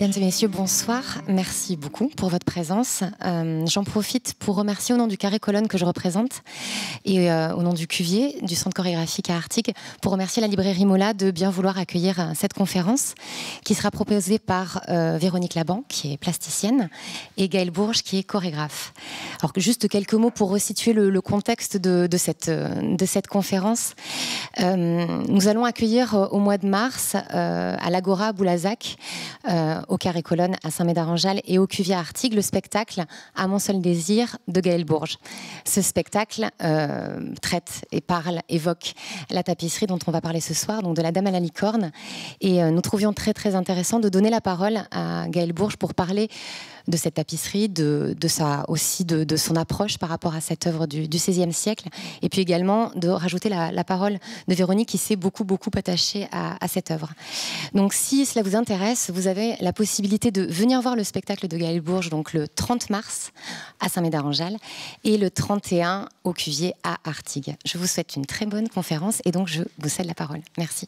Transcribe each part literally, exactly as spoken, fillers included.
Mesdames et messieurs, bonsoir. Merci beaucoup pour votre présence. Euh, J'en profite pour remercier au nom du Carré Colonne que je représente et euh, au nom du Cuvier, du Centre chorégraphique à Artigues, pour remercier la librairie Mola de bien vouloir accueillir cette conférence qui sera proposée par euh, Véronique Laban, qui est plasticienne, et Gaëlle Bourges, qui est chorégraphe. Alors, juste quelques mots pour resituer le, le contexte de, de, cette, de cette conférence. Euh, nous allons accueillir euh, au mois de mars euh, à l'Agora à Boulazac, euh, au Carré Colonne à Saint-Médard-en-Jalles et au Cuvier à Artigues, le spectacle À mon seul désir de Gaëlle Bourges. Ce spectacle euh, traite et parle, évoque la tapisserie dont on va parler ce soir, donc de la Dame à la licorne. Et euh, nous trouvions très très intéressant de donner la parole à Gaëlle Bourges pour parler de cette tapisserie, de, de sa, aussi de, de son approche par rapport à cette œuvre du, du seizième siècle, et puis également de rajouter la, la parole de Véronique qui s'est beaucoup beaucoup attachée à, à cette œuvre. Donc si cela vous intéresse, vous avez la possibilité de venir voir le spectacle de Gaëlle Bourges donc le trente mars à Saint-Médard-en-Jalles et le trente et un au Cuvier à Artigues. Je vous souhaite une très bonne conférence et donc je vous cède la parole. Merci.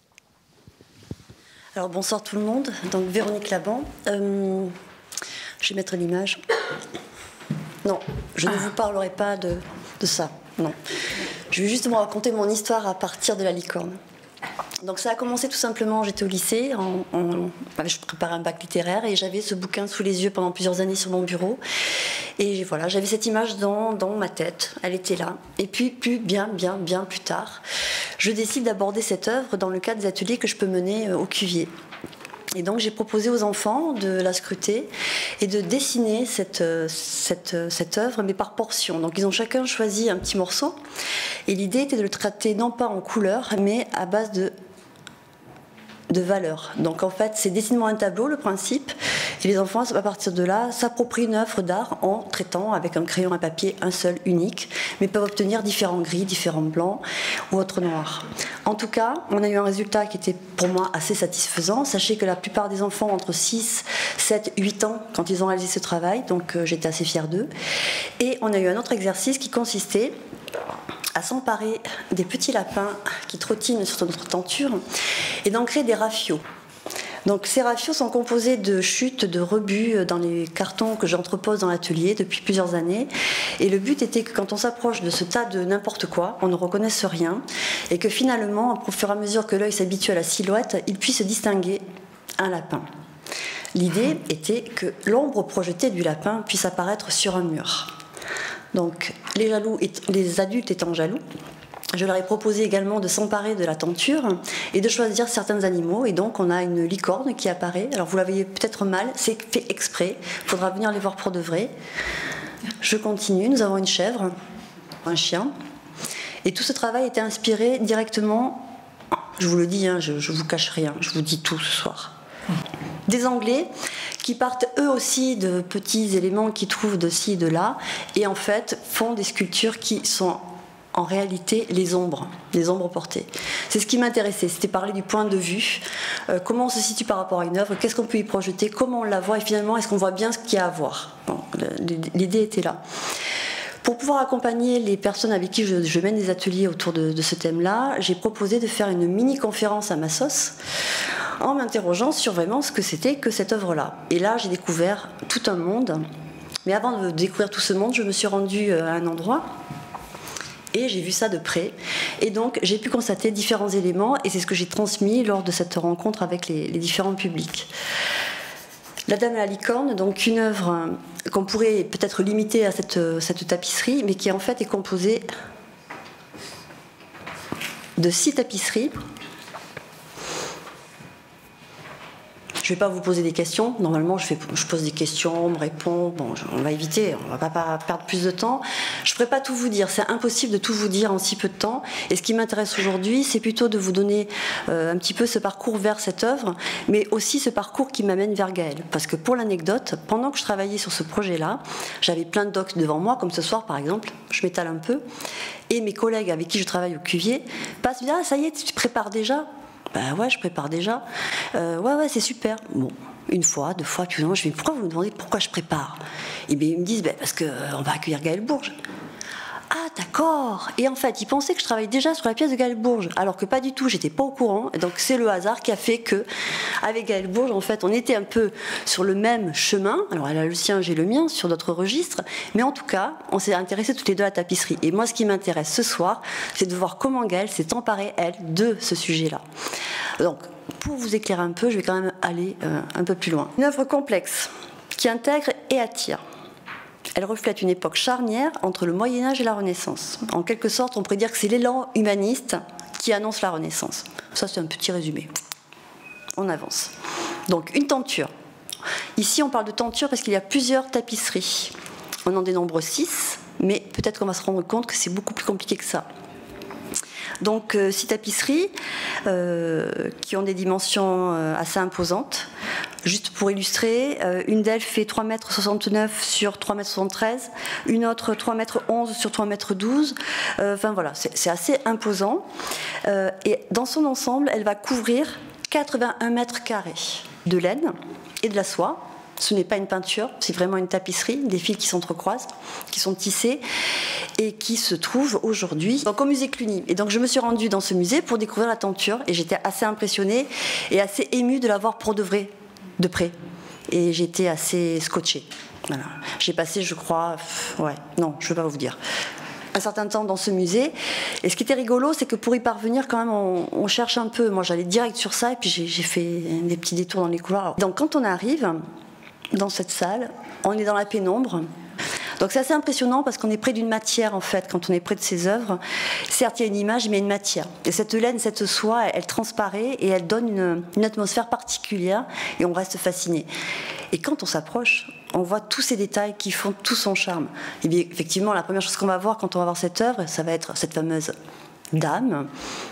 Alors bonsoir tout le monde, donc Véronique Laban. Euh... Je vais mettre l'image. Non, je ne vous parlerai pas de, de ça. Non. Je vais juste vous raconter mon histoire à partir de la licorne. Donc ça a commencé tout simplement, j'étais au lycée, en, en, je préparais un bac littéraire et j'avais ce bouquin sous les yeux pendant plusieurs années sur mon bureau. Et voilà, j'avais cette image dans, dans ma tête, elle était là. Et puis, plus, bien, bien, bien plus tard, je décide d'aborder cette œuvre dans le cadre des ateliers que je peux mener au Cuvier. Et donc j'ai proposé aux enfants de la scruter et de dessiner cette, cette, cette œuvre, mais par portion. Donc ils ont chacun choisi un petit morceau. Et l'idée était de le traiter non pas en couleur, mais à base de, de valeurs. Donc en fait, c'est dessinement un tableau, le principe. Et les enfants, à partir de là, s'approprient une œuvre d'art en traitant avec un crayon à papier, un seul, unique, mais peuvent obtenir différents gris, différents blancs ou autres noirs. En tout cas, on a eu un résultat qui était pour moi assez satisfaisant. Sachez que la plupart des enfants ont entre six, sept, huit ans quand ils ont réalisé ce travail, donc euh, j'étais assez fière d'eux. Et on a eu un autre exercice qui consistait à s'emparer des petits lapins qui trottinent sur notre tenture et d'en créer des rafios. Donc ces rafios sont composés de chutes, de rebuts dans les cartons que j'entrepose dans l'atelier depuis plusieurs années. Et le but était que quand on s'approche de ce tas de n'importe quoi, on ne reconnaisse rien. Et que finalement, au fur et à mesure que l'œil s'habitue à la silhouette, il puisse distinguer un lapin. L'idée était que l'ombre projetée du lapin puisse apparaître sur un mur. Donc les, jaloux, les adultes étant jaloux, je leur ai proposé également de s'emparer de la tenture et de choisir certains animaux. Et donc, on a une licorne qui apparaît. Alors, vous la voyez peut-être mal, c'est fait exprès. Il faudra venir les voir pour de vrai. Je continue. Nous avons une chèvre, un chien. Et tout ce travail était inspiré directement, je vous le dis, hein, je ne vous cache rien, je vous dis tout ce soir. Des Anglais qui partent eux aussi de petits éléments qu'ils trouvent de ci, de là, et en fait font des sculptures qui sont en réalité les ombres, les ombres portées. C'est ce qui m'intéressait, c'était parler du point de vue, euh, comment on se situe par rapport à une œuvre, qu'est-ce qu'on peut y projeter, comment on la voit, et finalement est-ce qu'on voit bien ce qu'il y a à voir. Bon, l'idée était là. Pour pouvoir accompagner les personnes avec qui je, je mène des ateliers autour de, de ce thème-là, j'ai proposé de faire une mini-conférence à ma sauce, en m'interrogeant sur vraiment ce que c'était que cette œuvre-là. Et là, j'ai découvert tout un monde. Mais avant de découvrir tout ce monde, je me suis rendue à un endroit et j'ai vu ça de près. Et donc, j'ai pu constater différents éléments et c'est ce que j'ai transmis lors de cette rencontre avec les, les différents publics. La Dame à la licorne, donc une œuvre qu'on pourrait peut-être limiter à cette, cette tapisserie, mais qui en fait est composée de six tapisseries. Je ne vais pas vous poser des questions. Normalement, je, fais, je pose des questions, on me répond. Bon, on va éviter, on ne va pas perdre plus de temps. Je ne pourrais pas tout vous dire. C'est impossible de tout vous dire en si peu de temps. Et ce qui m'intéresse aujourd'hui, c'est plutôt de vous donner euh, un petit peu ce parcours vers cette œuvre, mais aussi ce parcours qui m'amène vers Gaëlle. Parce que pour l'anecdote, pendant que je travaillais sur ce projet-là, j'avais plein de docs devant moi, comme ce soir par exemple. Je m'étale un peu. Et mes collègues avec qui je travaille au Cuvier passent bien. Ah, ça y est, tu te prépares déjà ? Ben ouais, je prépare déjà. Euh, ouais, ouais, c'est super. Bon, une fois, deux fois, puis non, je me dis, pourquoi vous me demandez pourquoi je prépare ? Et bien, ils me disent, ben, parce qu'on va accueillir Gaëlle Bourges. ah d'accord. Et en fait, il pensait que je travaillais déjà sur la pièce de Gaël Bourges, alors que pas du tout, j'étais pas au courant. Et donc c'est le hasard qui a fait que, avec Gaël Bourges, en fait, on était un peu sur le même chemin. Alors elle a le sien, j'ai le mien, sur d'autres registres. Mais en tout cas, on s'est intéressés toutes les deux à la tapisserie. Et moi, ce qui m'intéresse ce soir, c'est de voir comment Gaël s'est emparée, elle, de ce sujet-là. Donc, pour vous éclairer un peu, je vais quand même aller euh, un peu plus loin. Une œuvre complexe, qui intègre et attire. Elle reflète une époque charnière entre le Moyen-Âge et la Renaissance. En quelque sorte, on pourrait dire que c'est l'élan humaniste qui annonce la Renaissance. Ça, c'est un petit résumé. On avance. Donc, une tenture. Ici, on parle de tenture parce qu'il y a plusieurs tapisseries. On en dénombre six, mais peut-être qu'on va se rendre compte que c'est beaucoup plus compliqué que ça. Donc, euh, six tapisseries euh, qui ont des dimensions euh, assez imposantes. Juste pour illustrer, euh, une d'elles fait trois mètres soixante-neuf sur trois mètres soixante-treize, une autre trois mètres onze sur trois mètres douze. Euh, enfin voilà, c'est assez imposant. Euh, et dans son ensemble, elle va couvrir quatre-vingt-un mètres carrés de laine et de la soie. Ce n'est pas une peinture, c'est vraiment une tapisserie, des fils qui s'entrecroisent, qui sont tissés et qui se trouvent aujourd'hui au musée Cluny. Et donc je me suis rendue dans ce musée pour découvrir la tenture et j'étais assez impressionnée et assez émue de la voir pour de vrai, de près. Et j'étais assez scotchée. Voilà. J'ai passé, je crois, ouais, non, je ne vais pas vous dire, un certain temps dans ce musée. Et ce qui était rigolo, c'est que pour y parvenir, quand même, on, on cherche un peu. Moi, j'allais direct sur ça et puis j'ai fait des petits détours dans les couloirs. Donc quand on arrive dans cette salle, on est dans la pénombre. Donc c'est assez impressionnant parce qu'on est près d'une matière en fait, quand on est près de ces œuvres. Certes, il y a une image, mais il y a une matière. Et cette laine, cette soie, elle, elle transparaît et elle donne une, une atmosphère particulière et on reste fasciné. Et quand on s'approche, on voit tous ces détails qui font tout son charme. Et bien effectivement, la première chose qu'on va voir quand on va voir cette œuvre, ça va être cette fameuse dame,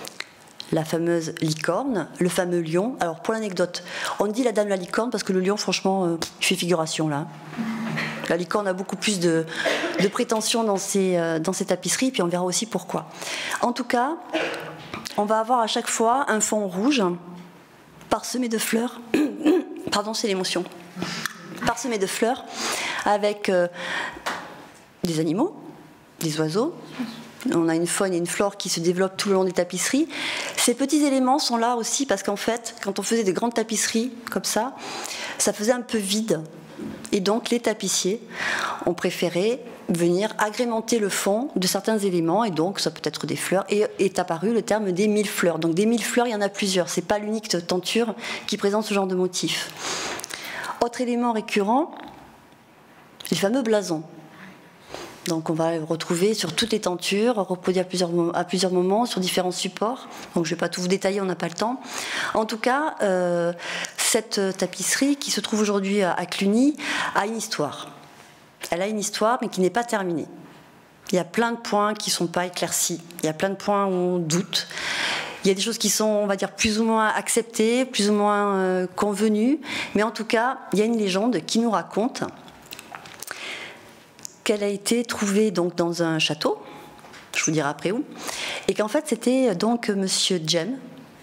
la fameuse licorne, le fameux lion. Alors pour l'anecdote, on dit la dame la licorne parce que le lion, franchement, euh, il fait figuration là. La licorne a beaucoup plus de, de prétention dans ces, euh, dans ces tapisseries, puis on verra aussi pourquoi. En tout cas, on va avoir à chaque fois un fond rouge parsemé de fleurs. Pardon, c'est l'émotion. Parsemé de fleurs avec euh, des animaux, des oiseaux. On a une faune et une flore qui se développent tout le long des tapisseries. Ces petits éléments sont là aussi parce qu'en fait, quand on faisait des grandes tapisseries comme ça, ça faisait un peu vide. Et donc les tapissiers ont préféré venir agrémenter le fond de certains éléments, et donc ça peut être des fleurs, et est apparu le terme des mille fleurs. Donc des mille fleurs, il y en a plusieurs, c'est pas l'unique tenture qui présente ce genre de motif. Autre élément récurrent, les fameux blasons. Donc on va les retrouver sur toutes les tentures, reproduits à plusieurs, à plusieurs moments, sur différents supports. Donc je ne vais pas tout vous détailler, on n'a pas le temps. En tout cas, euh, cette tapisserie qui se trouve aujourd'hui à, à Cluny a une histoire. Elle a une histoire, mais qui n'est pas terminée. Il y a plein de points qui ne sont pas éclaircis. Il y a plein de points où on doute. Il y a des choses qui sont, on va dire, plus ou moins acceptées, plus ou moins euh, convenues. Mais en tout cas, il y a une légende qui nous raconte qu'elle a été trouvée donc dans un château, je vous dirai après où, et qu'en fait c'était donc Monsieur Cem,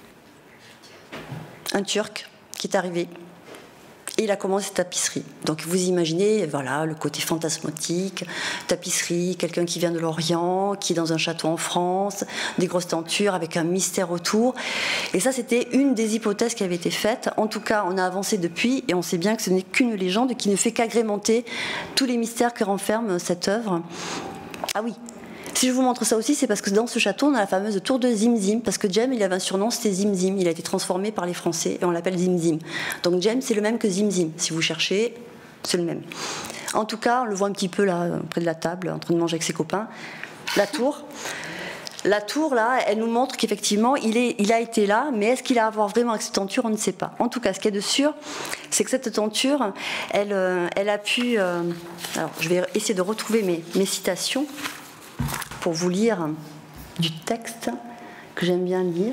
un Turc qui est arrivé, et il a commencé cette tapisserie. Donc vous imaginez, voilà, le côté fantasmatique, tapisserie, quelqu'un qui vient de l'Orient, qui est dans un château en France, des grosses tentures avec un mystère autour. Et ça, c'était une des hypothèses qui avait été faite. En tout cas, on a avancé depuis et on sait bien que ce n'est qu'une légende qui ne fait qu'agrémenter tous les mystères que renferme cette œuvre. Ah oui, si je vous montre ça aussi, c'est parce que dans ce château, on a la fameuse tour de Zimzim, parce que Cem, il avait un surnom, c'était Zimzim. Il a été transformé par les Français et on l'appelle Zimzim. Donc Cem, c'est le même que Zimzim. Si vous cherchez, c'est le même. En tout cas, on le voit un petit peu là, près de la table, en train de manger avec ses copains. La tour. La tour, là, elle nous montre qu'effectivement, il, est, il a été là, mais est-ce qu'il a à voir vraiment avec cette tenture? On ne sait pas. En tout cas, ce qui est de sûr, c'est que cette tenture, elle, elle a pu... Euh, alors, je vais essayer de retrouver mes, mes citations pour vous lire du texte que j'aime bien lire.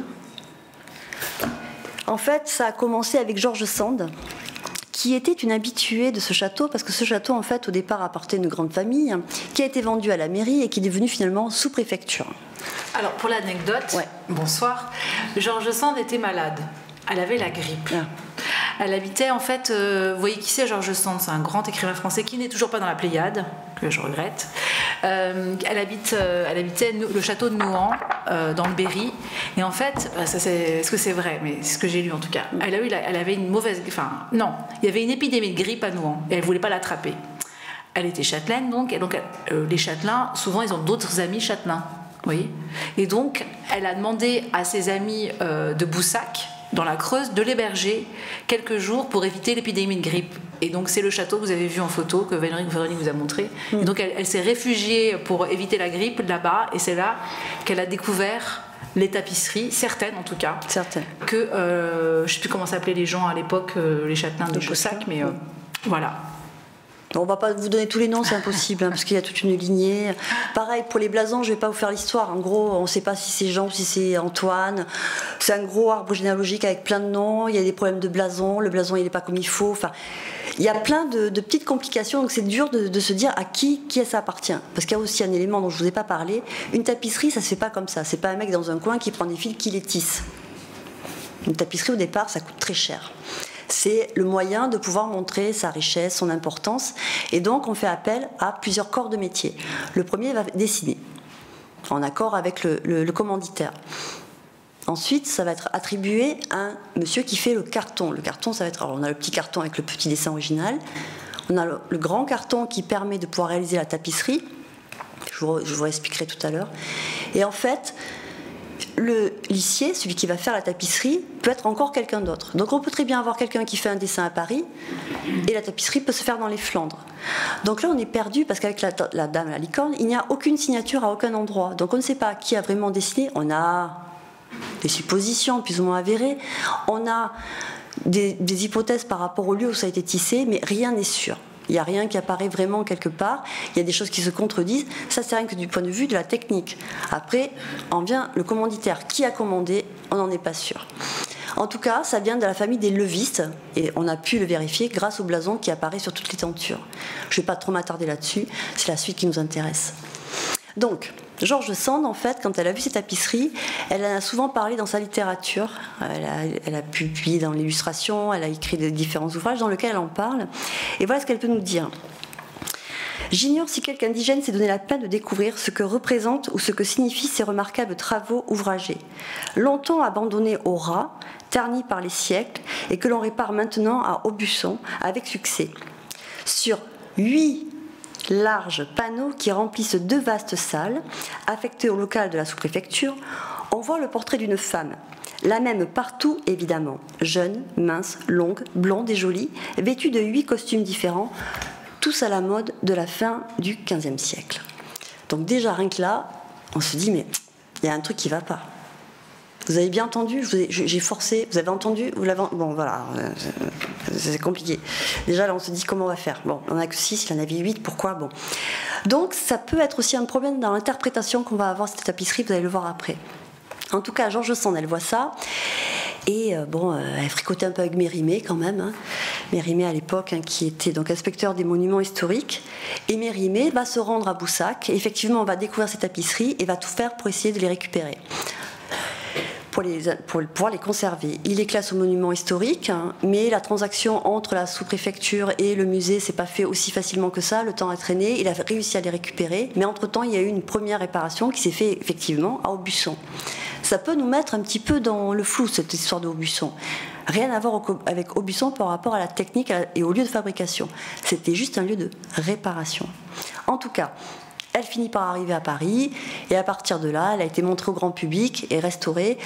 En fait, ça a commencé avec George Sand, qui était une habituée de ce château, parce que ce château, en fait, au départ, appartenait à une grande famille, qui a été vendu à la mairie et qui est devenu finalement sous-préfecture. Alors, pour l'anecdote, ouais. Bonsoir, George Sand était malade. Elle avait la grippe. Ah. Elle habitait en fait, euh, vous voyez qui c'est, George Sand, c'est un grand écrivain français qui n'est toujours pas dans la Pléiade, que je regrette. Euh, elle, habite, euh, elle habitait le château de Nohant, euh, dans le Berry. Et en fait, ça, c'est, est-ce que c'est vrai? Mais c'est ce que j'ai lu en tout cas. Elle, a eu, elle avait une mauvaise... Enfin, non, il y avait une épidémie de grippe à Nohant et elle ne voulait pas l'attraper. Elle était châtelaine, donc, et donc euh, les châtelains, souvent, ils ont d'autres amis châtelains. Oui. Et donc, elle a demandé à ses amis euh, de Boussac, dans la Creuse, de l'héberger quelques jours pour éviter l'épidémie de grippe. Et donc, c'est le château que vous avez vu en photo, que Véronique, Véronique vous a montré. Mmh. Et donc, elle, elle s'est réfugiée pour éviter la grippe là-bas, et c'est là qu'elle a découvert les tapisseries, certaines en tout cas. Certaines. Que, euh, je ne sais plus comment s'appelaient les gens à l'époque, euh, les châtelains de Boussac, mais euh, mmh. voilà. On ne va pas vous donner tous les noms, c'est impossible, hein, parce qu'il y a toute une lignée. Pareil, pour les blasons, je ne vais pas vous faire l'histoire. En gros, on ne sait pas si c'est Jean ou si c'est Antoine. C'est un gros arbre généalogique avec plein de noms. Il y a des problèmes de blason. Le blason, il n'est pas comme il faut. Enfin, il y a plein de, de petites complications. Donc, c'est dur de, de se dire à qui, qui ça appartient. Parce qu'il y a aussi un élément dont je ne vous ai pas parlé. Une tapisserie, ça ne se fait pas comme ça. Ce n'est pas un mec dans un coin qui prend des fils, qui les tisse. Une tapisserie, au départ, ça coûte très cher. C'est le moyen de pouvoir montrer sa richesse, son importance. Et donc, on fait appel à plusieurs corps de métier. Le premier va dessiner, en accord avec le, le, le commanditaire. Ensuite, ça va être attribué à un monsieur qui fait le carton. Le carton, ça va être... Alors, on a le petit carton avec le petit dessin original. On a le, le grand carton qui permet de pouvoir réaliser la tapisserie. Je vous, je vous expliquerai tout à l'heure. Et en fait... le lissier, celui qui va faire la tapisserie, peut être encore quelqu'un d'autre. Donc on peut très bien avoir quelqu'un qui fait un dessin à Paris et la tapisserie peut se faire dans les Flandres. Donc là on est perdu parce qu'avec la, la dame à la licorne, il n'y a aucune signature à aucun endroit. Donc on ne sait pas qui a vraiment dessiné. On a des suppositions plus ou moins avérées. On a des, des hypothèses par rapport au lieu où ça a été tissé, mais rien n'est sûr. Il n'y a rien qui apparaît vraiment quelque part. Il y a des choses qui se contredisent. Ça, c'est rien que du point de vue de la technique. Après, en vient le commanditaire. Qui a commandé? On n'en est pas sûr. En tout cas, ça vient de la famille des levistes. Et on a pu le vérifier grâce au blason qui apparaît sur toutes les tentures. Je ne vais pas trop m'attarder là-dessus. C'est la suite qui nous intéresse. Donc, George Sand, en fait, quand elle a vu ces tapisseries, elle en a souvent parlé dans sa littérature. Elle a, elle a publié dans l'illustration, elle a écrit de différents ouvrages dans lesquels elle en parle. Et voilà ce qu'elle peut nous dire. J'ignore si quelque indigène s'est donné la peine de découvrir ce que représentent ou ce que signifient ces remarquables travaux ouvragés. Longtemps abandonnés aux rats, ternis par les siècles, et que l'on répare maintenant à Aubusson avec succès. Sur huit larges panneaux qui remplissent deux vastes salles, affectées au local de la sous-préfecture, on voit le portrait d'une femme, la même partout évidemment, jeune, mince, longue, blonde et jolie, vêtue de huit costumes différents, tous à la mode de la fin du quinzième siècle. Donc déjà rien que là, on se dit mais il y a un truc qui ne va pas. Vous avez bien entendu, je vous ai, j'ai forcé, vous avez entendu, vous l'avez... Bon, voilà, c'est compliqué. Déjà, là, on se dit comment on va faire. Bon, on n'a que six, il y en avait huit, pourquoi? Bon. Donc, ça peut être aussi un problème dans l'interprétation qu'on va avoir de cette tapisserie, vous allez le voir après. En tout cas, George Sand, elle voit ça. Et euh, bon, euh, elle fricotait un peu avec Mérimée quand même. Hein. Mérimée à l'époque, hein, qui était donc inspecteur des monuments historiques. Et Mérimée va se rendre à Boussac. Et effectivement, on va découvrir ces tapisseries et va tout faire pour essayer de les récupérer. Pour, les, pour pouvoir les conserver. Il les classe au monument historique, hein, mais la transaction entre la sous-préfecture et le musée s'est pas fait aussi facilement que ça. Le temps a traîné, il a réussi à les récupérer, mais entre-temps, il y a eu une première réparation qui s'est faite effectivement à Aubusson. Ça peut nous mettre un petit peu dans le flou, cette histoire de Aubusson. Rien à voir avec Aubusson par rapport à la technique et au lieu de fabrication. C'était juste un lieu de réparation. En tout cas, elle finit par arriver à Paris et à partir de là, elle a été montrée au grand public et restaurée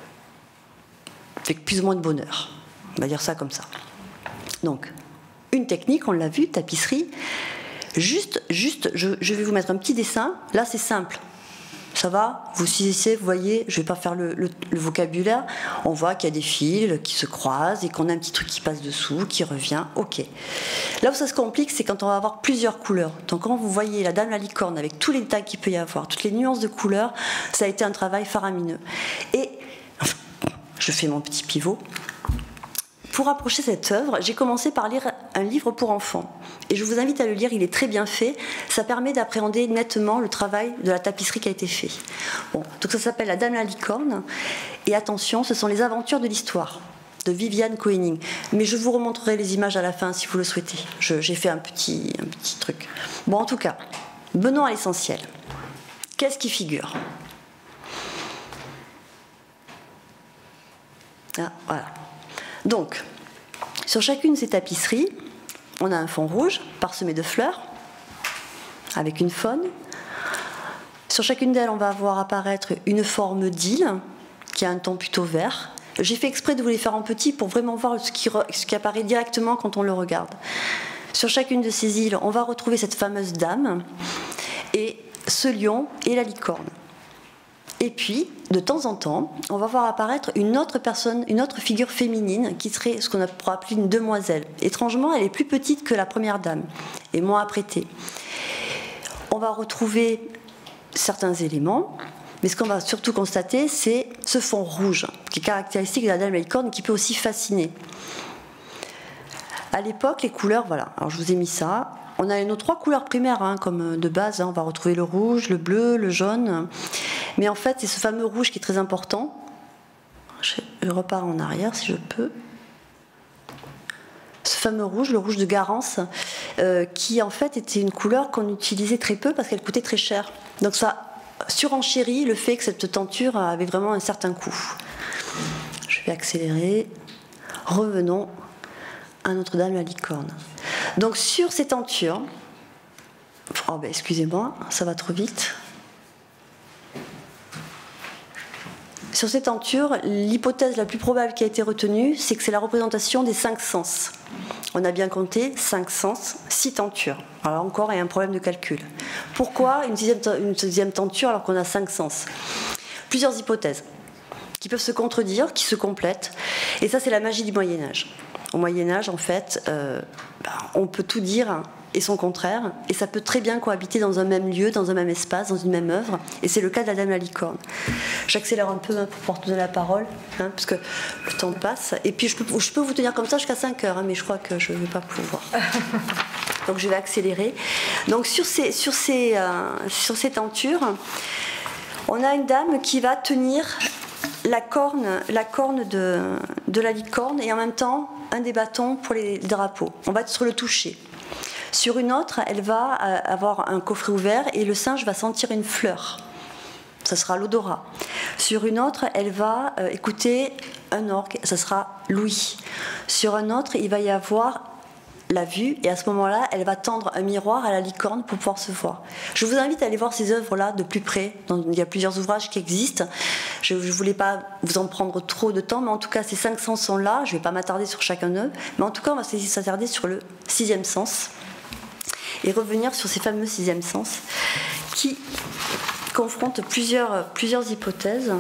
avec plus ou moins de bonheur. On va dire ça comme ça. Donc, une technique, on l'a vu, tapisserie. Juste, juste je, je vais vous mettre un petit dessin. Là, c'est simple. Ça va, vous saisissez, vous voyez, je ne vais pas faire le, le, le vocabulaire. On voit qu'il y a des fils qui se croisent et qu'on a un petit truc qui passe dessous, qui revient. Ok. Là où ça se complique, c'est quand on va avoir plusieurs couleurs. Donc quand vous voyez la dame à la licorne avec tous les détails qu'il peut y avoir, toutes les nuances de couleurs, ça a été un travail faramineux. Et je fais mon petit pivot. Pour approcher cette œuvre, j'ai commencé par lire un livre pour enfants. Et je vous invite à le lire, il est très bien fait. Ça permet d'appréhender nettement le travail de la tapisserie qui a été fait. Bon, donc ça s'appelle La Dame à la licorne. Et attention, ce sont les aventures de l'histoire. de Viviane Koenig. Mais je vous remontrerai les images à la fin si vous le souhaitez. Je, j'ai fait un petit, un petit truc. Bon, en tout cas, venons à l'essentiel. Qu'est-ce qui figure ? Ah, voilà. Donc, sur chacune de ces tapisseries, on a un fond rouge parsemé de fleurs, avec une faune. Sur chacune d'elles, on va voir apparaître une forme d'île, qui a un ton plutôt vert. J'ai fait exprès de vous les faire en petit pour vraiment voir ce qui, ce qui apparaît directement quand on le regarde. Sur chacune de ces îles, on va retrouver cette fameuse dame, et ce lion et la licorne. Et puis, de temps en temps, on va voir apparaître une autre personne, une autre figure féminine qui serait ce qu'on pourrait appeler une demoiselle. Étrangement, elle est plus petite que la première dame et moins apprêtée. On va retrouver certains éléments, mais ce qu'on va surtout constater, c'est ce fond rouge, qui est caractéristique de la dame à la licorne, qui peut aussi fasciner. À l'époque, les couleurs, voilà, alors je vous ai mis ça. On a nos trois couleurs primaires, hein, comme de base, hein. On va retrouver le rouge, le bleu, le jaune. Mais en fait, c'est ce fameux rouge qui est très important. Je repars en arrière, si je peux. Ce fameux rouge, le rouge de Garance, euh, qui en fait était une couleur qu'on utilisait très peu parce qu'elle coûtait très cher. Donc ça surenchérit le fait que cette tenture avait vraiment un certain coût. Je vais accélérer. Revenons à Notre-Dame la licorne. Donc sur ces tentures, oh ben excusez-moi, ça va trop vite. Sur ces tentures, l'hypothèse la plus probable qui a été retenue, c'est que c'est la représentation des cinq sens. On a bien compté cinq sens, six tentures. Alors encore, il y a un problème de calcul. Pourquoi une sixième, une sixième tenture alors qu'on a cinq sens ? Plusieurs hypothèses qui peuvent se contredire, qui se complètent. Et ça, c'est la magie du Moyen-Âge. Au Moyen-Âge, en fait, euh, ben, on peut tout dire et son contraire, et ça peut très bien cohabiter dans un même lieu, dans un même espace, dans une même œuvre, et c'est le cas de la Dame la licorne. J'accélère un peu hein, pour pouvoir donner la parole, hein, parce que le temps passe, et puis je peux, je peux vous tenir comme ça jusqu'à cinq heures, hein, mais je crois que je ne vais pas pouvoir. Donc je vais accélérer. Donc sur ces, sur ces, euh, sur ces tentures, on a une dame qui va tenir la corne, la corne de, de la licorne, et en même temps un des bâtons pour les drapeaux. On va être sur le toucher. Sur une autre, elle va avoir un coffret ouvert et le singe va sentir une fleur. Ça sera l'odorat. Sur une autre, elle va euh, écouter un orgue. Ça sera l'ouïe. Sur un autre, il va y avoir la vue. Et à ce moment-là, elle va tendre un miroir à la licorne pour pouvoir se voir. Je vous invite à aller voir ces œuvres-là de plus près. Il y a plusieurs ouvrages qui existent. Je ne voulais pas vous en prendre trop de temps, mais en tout cas, ces cinq sens sont là. Je ne vais pas m'attarder sur chacun d'eux. Mais en tout cas, on va s'attarder sur le sixième sens. Et revenir sur ces fameux sixième sens qui confrontent plusieurs, plusieurs hypothèses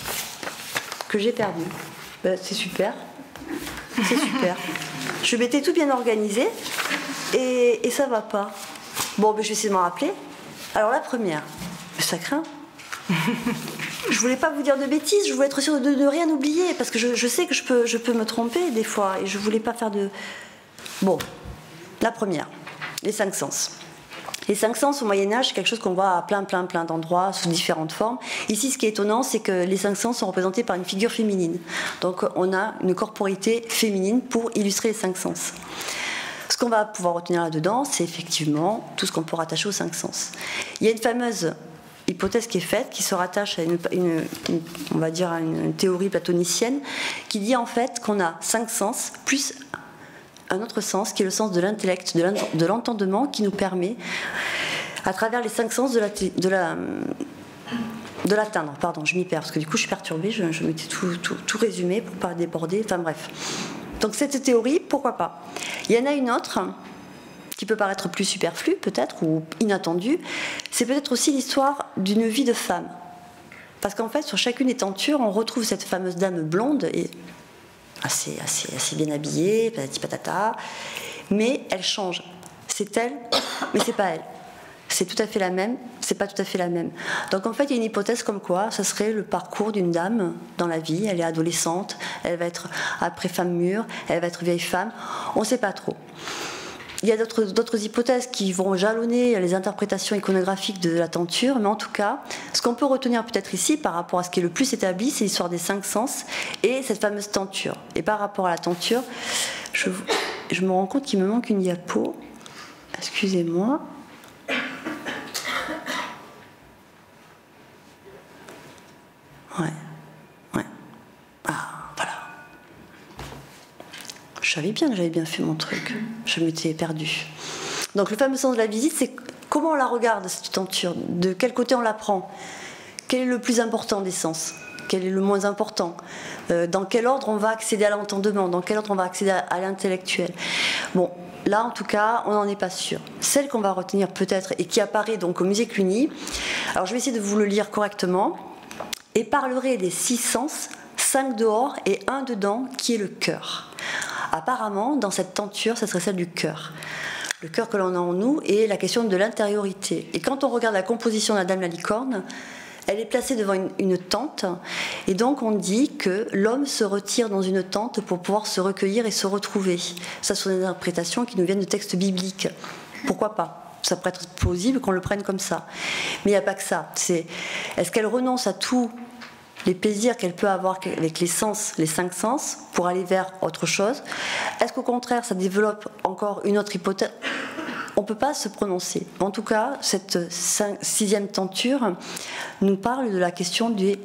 que j'ai perdues. Ben, c'est super, c'est super. Je m'étais tout bien organisé et, et ça va pas. Bon, ben, je vais essayer de m'en rappeler. Alors la première, ça craint. Je voulais pas vous dire de bêtises, je voulais être sûre de ne rien oublier parce que je, je sais que je peux, je peux me tromper des fois et je voulais pas faire de... Bon, la première. Les cinq sens. Les cinq sens au Moyen-Âge, c'est quelque chose qu'on voit à plein, plein, plein d'endroits, sous différentes formes. Ici, ce qui est étonnant, c'est que les cinq sens sont représentés par une figure féminine. Donc, on a une corporité féminine pour illustrer les cinq sens. Ce qu'on va pouvoir retenir là-dedans, c'est effectivement tout ce qu'on peut rattacher aux cinq sens. Il y a une fameuse hypothèse qui est faite, qui se rattache à une, une, une on va dire, à une théorie platonicienne, qui dit en fait qu'on a cinq sens plus un autre sens qui est le sens de l'intellect, de l'entendement, qui nous permet, à travers les cinq sens, de la, de la, de l'atteindre. Pardon, je m'y perds parce que du coup je suis perturbée, je, je m'étais tout, tout, tout résumé pour ne pas déborder. Enfin bref. Donc cette théorie, pourquoi pas. Il y en a une autre qui peut paraître plus superflue peut-être ou inattendue. C'est peut-être aussi l'histoire d'une vie de femme. Parce qu'en fait, sur chacune des tentures, on retrouve cette fameuse dame blonde et Assez, assez, assez bien habillée, patati patata, mais elle change. C'est elle, mais c'est pas elle. C'est tout à fait la même, c'est pas tout à fait la même. Donc en fait, il y a une hypothèse comme quoi ça serait le parcours d'une dame dans la vie. Elle est adolescente, elle va être après femme mûre, elle va être vieille femme, on sait pas trop. il y a d'autres hypothèses qui vont jalonner les interprétations iconographiques de la tenture, mais en tout cas, ce qu'on peut retenir peut-être ici par rapport à ce qui est le plus établi, c'est l'histoire des cinq sens et cette fameuse tenture. Et par rapport à la tenture, je, je me rends compte qu'il me manque une diapo. Excusez-moi. Ouais. Ouais. Ah, voilà. Je savais bien que j'avais bien fait mon truc. Je m'étais perdue. Donc le fameux sens de la visite, c'est comment on la regarde, cette tenture, de quel côté on la prend, quel est le plus important des sens, quel est le moins important, euh, dans quel ordre on va accéder à l'entendement, dans quel ordre on va accéder à, à l'intellectuel. Bon, là en tout cas, on n'en est pas sûr. Celle qu'on va retenir peut-être et qui apparaît donc au musée Cluny, alors je vais essayer de vous le lire correctement, et parlerait des six sens, cinq dehors et un dedans, qui est le cœur. Apparemment, dans cette tenture, ça serait celle du cœur. Le cœur que l'on a en nous et la question de l'intériorité. Et quand on regarde la composition de la Dame la licorne, elle est placée devant une, une tente, et donc on dit que l'homme se retire dans une tente pour pouvoir se recueillir et se retrouver. Ça, ce sont des interprétations qui nous viennent de textes bibliques. Pourquoi pas ? Ça pourrait être plausible qu'on le prenne comme ça. Mais il n'y a pas que ça. C'est, est-ce qu'elle renonce à tous les plaisirs qu'elle peut avoir avec les sens, les cinq sens, pour aller vers autre chose? Est-ce qu'au contraire, ça développe encore une autre hypothèse? On ne peut pas se prononcer. En tout cas, cette cinq, sixième tenture nous parle de la question du,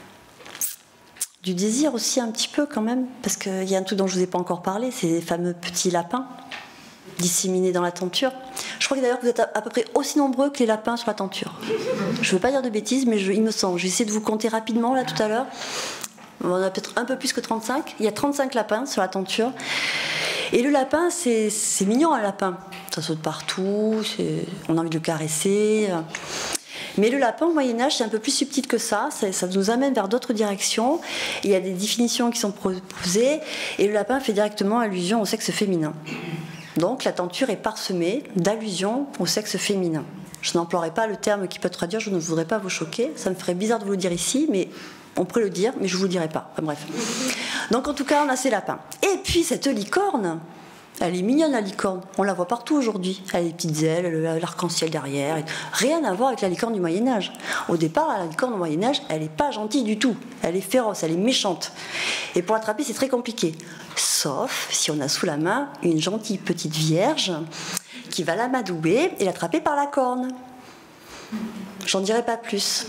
du désir aussi un petit peu quand même, parce qu'il y a un truc dont je ne vous ai pas encore parlé, c'est les fameux petits lapins disséminés dans la tenture. Je crois que d'ailleurs que vous êtes à, à peu près aussi nombreux que les lapins sur la tenture. Je ne veux pas dire de bêtises, mais je, il me semble. J'ai essayé de vous compter rapidement là tout à l'heure. On a peut-être un peu plus que trente-cinq. Il y a trente-cinq lapins sur la tenture. Et le lapin, c'est, c'est mignon un lapin. Ça saute partout, c'est, on a envie de le caresser. Mais le lapin au Moyen-Âge, c'est un peu plus subtil que ça. ça. Ça nous amène vers d'autres directions. Il y a des définitions qui sont proposées. Et le lapin fait directement allusion au sexe féminin. Donc la tenture est parsemée d'allusions au sexe féminin. Je n'emploierai pas le terme qui peut traduire, je ne voudrais pas vous choquer. Ça me ferait bizarre de vous le dire ici, mais on pourrait le dire, mais je ne vous le dirai pas. Enfin, bref. Donc en tout cas, on a ces lapins. Et puis cette licorne, elle est mignonne la licorne. On la voit partout aujourd'hui. Elle a les petites ailes, l'arc-en-ciel derrière. Rien à voir avec la licorne du Moyen-Âge. Au départ, la licorne du Moyen-Âge, elle n'est pas gentille du tout. Elle est féroce, elle est méchante. Et pour l'attraper, c'est très compliqué. Sauf si on a sous la main une gentille petite vierge qui va l'amadouer et l'attraper par la corne. J'en dirai pas plus.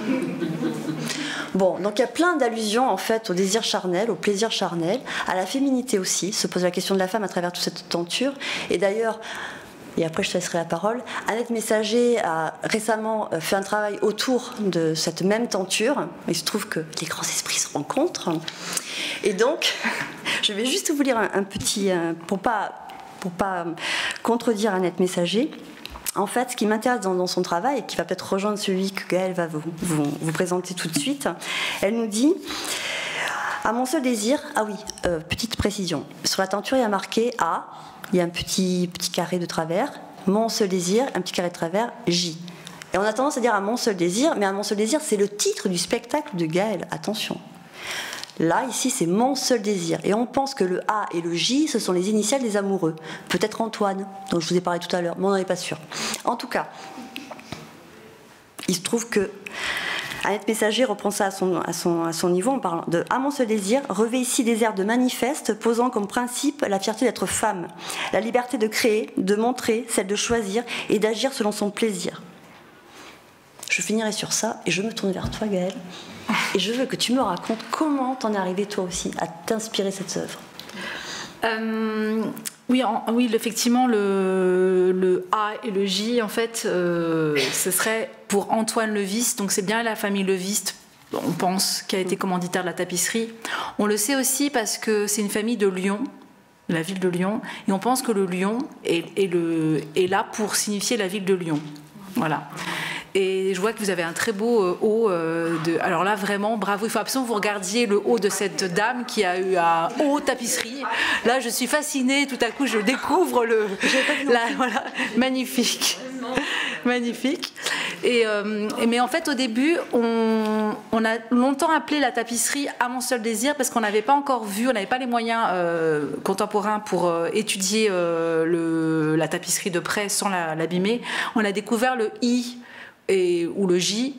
Bon, donc il y a plein d'allusions en fait au désir charnel, au plaisir charnel, à la féminité aussi. Se pose la question de la femme à travers toute cette tenture. Et d'ailleurs, et après je te laisserai la parole, Annette Messager a récemment fait un travail autour de cette même tenture. Il se trouve que les grands esprits se rencontrent. Et donc, je vais juste vous lire un, un petit, pour pas, pour pas contredire Annette Messager. En fait, ce qui m'intéresse dans, dans son travail, et qui va peut-être rejoindre celui que Gaëlle va vous, vous, vous présenter tout de suite, elle nous dit « À mon seul désir... » Ah oui, euh, petite précision. Sur la tenture, il y a marqué « A », il y a un petit, petit carré de travers, « Mon seul désir », un petit carré de travers, « J ». Et on a tendance à dire « À mon seul désir », mais « À mon seul désir », c'est le titre du spectacle de Gaëlle. Attention. Là, ici, c'est mon seul désir. Et on pense que le A et le J, ce sont les initiales des amoureux. Peut-être Antoine, dont je vous ai parlé tout à l'heure, mais on n'en est pas sûr. En tout cas, il se trouve que Annette Messager reprend ça à son, à son, à son niveau en parlant de « À mon seul désir, revêt ici des airs de manifeste, posant comme principe la fierté d'être femme, la liberté de créer, de montrer, celle de choisir et d'agir selon son plaisir. » Je finirai sur ça et je me tourne vers toi, Gaëlle. Et je veux que tu me racontes comment t'en es arrivé toi aussi à t'inspirer cette œuvre. Euh, oui, en, oui, effectivement, le, le A et le J, en fait, euh, ce serait pour Antoine Leviste. Donc c'est bien la famille Leviste, on pense, qui a été commanditaire de la tapisserie. On le sait aussi parce que c'est une famille de Lyon, la ville de Lyon, et on pense que le lion est, est, le, est là pour signifier la ville de Lyon. Voilà. Et je vois que vous avez un très beau euh, haut. Euh, de... Alors là, vraiment, bravo. Il faut absolument que vous regardiez le haut de cette dame qui a eu un haut tapisserie. Là, je suis fascinée. Tout à coup, je découvre le... La... Voilà. Magnifique. Magnifique. Et, euh, mais en fait, au début, on, on a longtemps appelé la tapisserie À mon seul désir parce qu'on n'avait pas encore vu, on n'avait pas les moyens euh, contemporains pour euh, étudier euh, le, la tapisserie de près sans l'abîmer. On a découvert le I et, ou le J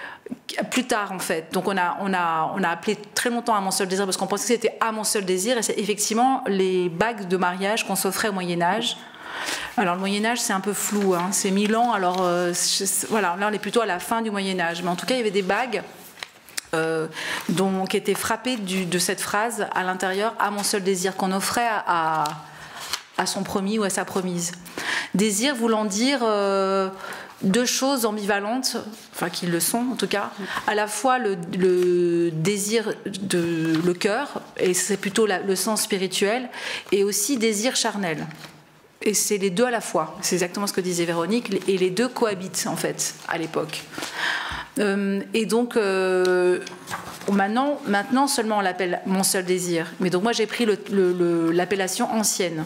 plus tard en fait. Donc on a, on a, on a appelé très longtemps À mon seul désir parce qu'on pensait que c'était À mon seul désir, et c'est effectivement les bagues de mariage qu'on s'offrait au Moyen-Âge. Alors le Moyen-Âge c'est un peu flou, hein. C'est mille ans, alors euh, voilà, là on est plutôt à la fin du Moyen-Âge, mais en tout cas il y avait des bagues euh, dont, qui étaient frappées du, de cette phrase à l'intérieur, À mon seul désir, qu'on offrait à, à son promis ou à sa promise. Désir voulant dire euh, deux choses ambivalentes, enfin qui le sont en tout cas, à la fois le, le désir de le cœur, et c'est plutôt la, le sens spirituel, et aussi désir charnel. Et c'est les deux à la fois, c'est exactement ce que disait Véronique, et les deux cohabitent en fait à l'époque. Euh, et donc euh, maintenant, maintenant seulement on l'appelle Mon seul désir, mais donc moi j'ai pris l'appellation ancienne.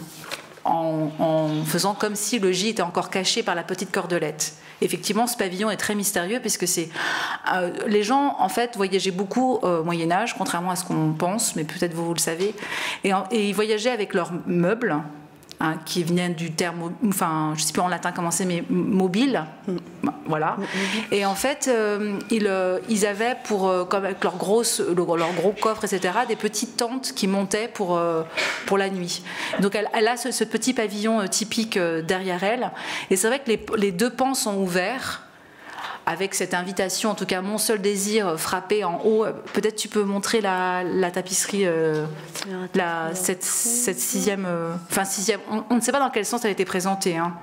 En, en faisant comme si le J était encore caché par la petite cordelette. Effectivement, ce pavillon est très mystérieux puisque c'est euh, les gens en fait voyageaient beaucoup au Moyen Âge, contrairement à ce qu'on pense, mais peut-être vous, vous le savez, et, et ils voyageaient avec leurs meubles. Hein, qui venaient du terme, enfin, je ne sais plus en latin comment c'est, mais mobile, mm. voilà. Mm. Et en fait, euh, ils, euh, ils avaient pour, euh, comme avec leur, grosse, le, leur gros coffre, et cetera, des petites tentes qui montaient pour, euh, pour la nuit. Donc elle, elle a ce, ce petit pavillon euh, typique euh, derrière elle. Et c'est vrai que les, les deux pans sont ouverts, avec cette invitation, en tout cas Mon seul désir frappé en haut. Peut-être tu peux montrer la, la tapisserie, euh, la, cette, cette sixième, euh, enfin sixième, on, on ne sait pas dans quel sens elle a été présentée. Hein.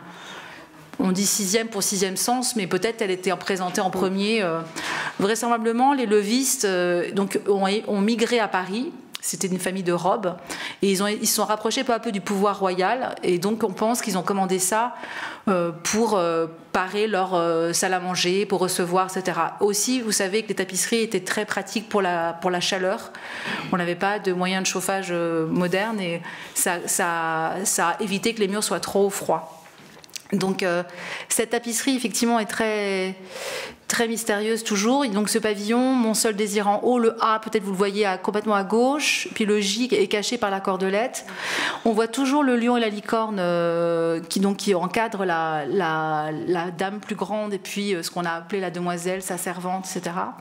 On dit sixième pour sixième sens, mais peut-être elle était présentée en premier. Euh. Vraisemblablement, les levistes euh, donc, ont, ont migré à Paris. C'était une famille de robes. Et ils, ont, ils se sont rapprochés peu à peu du pouvoir royal. Et donc, on pense qu'ils ont commandé ça euh, pour euh, parer leur euh, salle à manger, pour recevoir, et cetera. Aussi, vous savez que les tapisseries étaient très pratiques pour la, pour la chaleur. On n'avait pas de moyens de chauffage euh, modernes. Et ça, ça, ça a évité que les murs soient trop froids. Donc euh, cette tapisserie effectivement est très, très mystérieuse toujours. Et donc ce pavillon, Mon seul désir en haut, le A peut-être vous le voyez à, complètement à gauche, puis le J est caché par la cordelette. On voit toujours le lion et la licorne euh, qui, donc, qui encadrent la, la, la dame plus grande et puis euh, ce qu'on a appelé la demoiselle, sa servante, et cetera.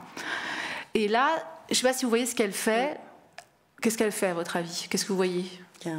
Et là, je ne sais pas si vous voyez ce qu'elle fait. Qu'est-ce qu'elle fait à votre avis? Qu'est-ce que vous voyez? Bien.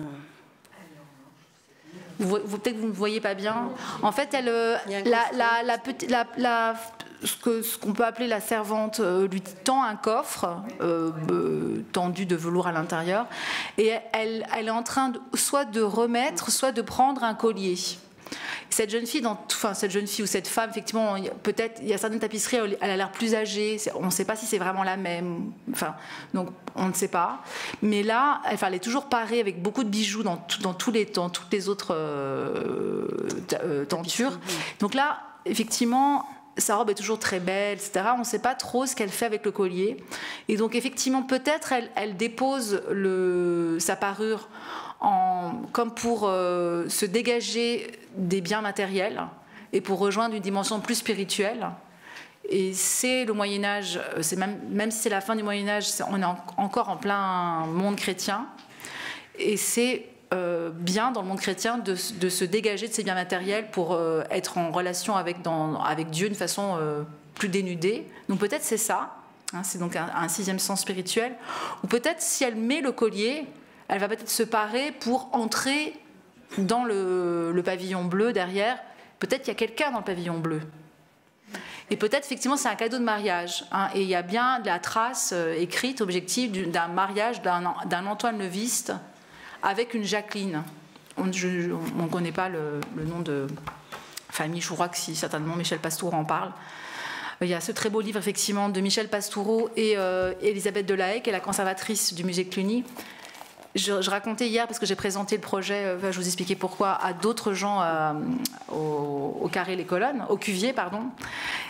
Vous, vous, peut-être que vous ne voyez pas bien. En fait, elle, la, la, la, la, la, ce que, ce qu'on peut appeler la servante euh, lui tend un coffre euh, euh, tendu de velours à l'intérieur, et elle, elle est en train de, soit de remettre, soit de prendre un collier. Cette jeune fille, dans, enfin cette jeune fille ou cette femme, effectivement, peut-être il y a certaines tapisseries, elle a l'air plus âgée. On ne sait pas si c'est vraiment la même. Enfin, donc on ne sait pas. Mais là, enfin, elle est toujours parée avec beaucoup de bijoux dans, dans tous les, dans toutes les autres euh, euh, tentures. Donc là, effectivement, sa robe est toujours très belle, et cetera. On ne sait pas trop ce qu'elle fait avec le collier. Et donc effectivement, peut-être elle, elle dépose le, sa parure. En, comme pour euh, se dégager des biens matériels et pour rejoindre une dimension plus spirituelle. Et c'est le Moyen-Âge, c'est même, même si c'est la fin du Moyen-Âge, on est en, encore en plein monde chrétien. Et c'est euh, bien dans le monde chrétien de, de se dégager de ces biens matériels pour euh, être en relation avec, dans, avec Dieu d'une façon euh, plus dénudée. Donc peut-être c'est ça, hein, c'est donc un, un sixième sens spirituel. Ou peut-être si elle met le collier, elle va peut-être se parer pour entrer dans le, le pavillon bleu derrière. Peut-être qu'il y a quelqu'un dans le pavillon bleu. Et peut-être, effectivement, c'est un cadeau de mariage. Hein, et il y a bien la trace euh, écrite, objective, d'un mariage d'un Antoine Leviste avec une Jacqueline. On ne connaît pas le, le nom de famille, je crois que si, certainement, Michel Pastoureau en parle. Il y a ce très beau livre, effectivement, de Michel Pastoureau et euh, Elisabeth Delahaye, qui est la conservatrice du musée Cluny. Je, je racontais hier, parce que j'ai présenté le projet, je vous expliquais pourquoi, à d'autres gens euh, au, au Carré Les Colonnes, au Cuvier, pardon.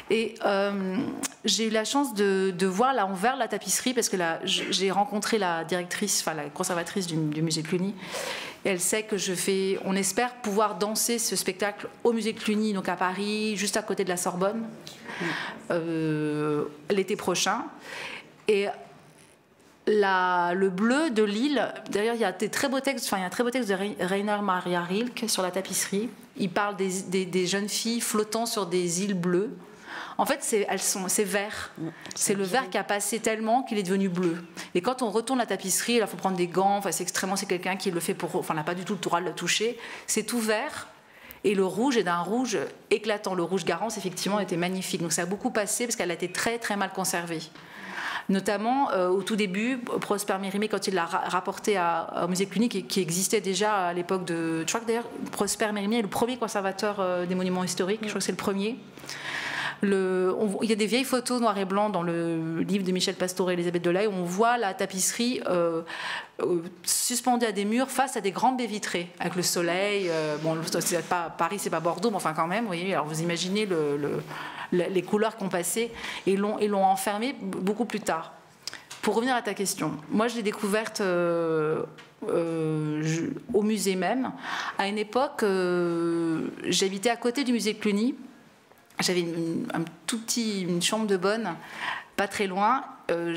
Et euh, j'ai eu la chance de, de voir l'envers de la tapisserie, parce que j'ai rencontré la directrice, enfin la conservatrice du, du musée Cluny. Et elle sait que je fais, on espère pouvoir danser ce spectacle au musée Cluny, donc à Paris, juste à côté de la Sorbonne, euh, l'été prochain. Et la, le bleu de l'île, d'ailleurs il y a des très beaux textes, enfin il y a un très beau texte de Rainer Maria Rilke sur la tapisserie. Il parle des, des, des jeunes filles flottant sur des îles bleues. En fait, c'est, elles sont, c'est vert. C'est le vert qui a passé tellement qu'il est devenu bleu. Et quand on retourne la tapisserie, il faut prendre des gants. Enfin, c'est extrêmement, c'est quelqu'un qui le fait pour, enfin, n'a pas du tout le droit de le toucher. C'est tout vert. Et le rouge est d'un rouge éclatant. Le rouge Garance, effectivement, était magnifique. Donc ça a beaucoup passé parce qu'elle a été très, très mal conservée. Notamment euh, au tout début, Prosper Mérimée, quand il l'a ra rapporté à, au musée Cluny, qui, qui existait déjà à l'époque de. Je crois que d'ailleurs, Prosper Mérimée est le premier conservateur euh, des monuments historiques. Je crois que c'est le premier. Le, on, il y a des vieilles photos noir et blanc dans le livre de Michel Pastore et Elisabeth Delahaye où on voit la tapisserie euh, euh, suspendue à des murs face à des grandes baies vitrées avec le soleil. Euh, bon, c'est pas, Paris, c'est pas Bordeaux, mais enfin quand même. Vous voyez, alors vous imaginez le, le, les couleurs qu'on passait et l'ont et l'ont enfermée beaucoup plus tard. Pour revenir à ta question, moi je l'ai découverte euh, euh, je, au musée même. À une époque, euh, j'habitais à côté du musée Cluny. J'avais une, un tout petit, une chambre de bonne, pas très loin. Euh,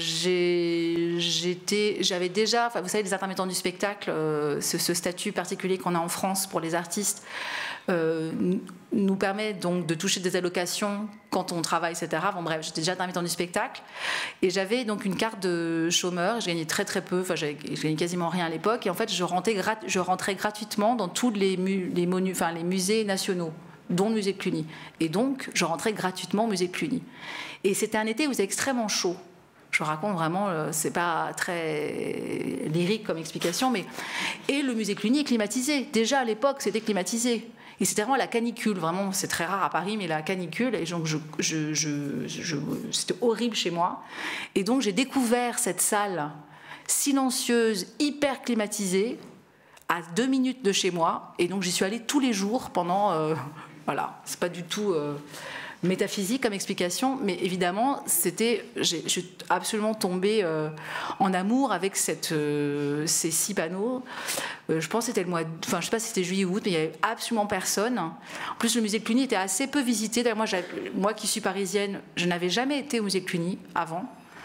J'avais déjà, enfin, vous savez, les intermittents du spectacle, euh, ce, ce statut particulier qu'on a en France pour les artistes, euh, nous permet donc de toucher des allocations quand on travaille, et cetera. Bon, bref, j'étais déjà intermittent du spectacle. Et j'avais donc une carte de chômeur. Je gagnais très très peu, enfin, je gagnais quasiment rien à l'époque. Et en fait, je rentrais, je rentrais gratuitement dans tous les, mu, les, monu, enfin, les musées nationaux, dont le musée Cluny. Et donc, je rentrais gratuitement au musée Cluny. Et c'était un été où il faisait extrêmement chaud. Je raconte vraiment, c'est pas très lyrique comme explication, mais... Et le musée Cluny est climatisé. Déjà, à l'époque, c'était climatisé. Et c'était vraiment la canicule. Vraiment, c'est très rare à Paris, mais la canicule. Et donc, je, je, je, je, c'était horrible chez moi. Et donc, j'ai découvert cette salle silencieuse, hyper climatisée, à deux minutes de chez moi. Et donc, j'y suis allée tous les jours pendant... Euh, Voilà, c'est pas du tout euh, métaphysique comme explication, mais évidemment, c'était, je suis absolument tombée euh, en amour avec cette, euh, ces six panneaux. Euh, je pense que c'était le mois, enfin, je sais pas si c'était juillet ou août, mais il y avait absolument personne. En plus, le musée Cluny était assez peu visité. D'ailleurs, moi, moi qui suis parisienne, je n'avais jamais été au musée Cluny avant.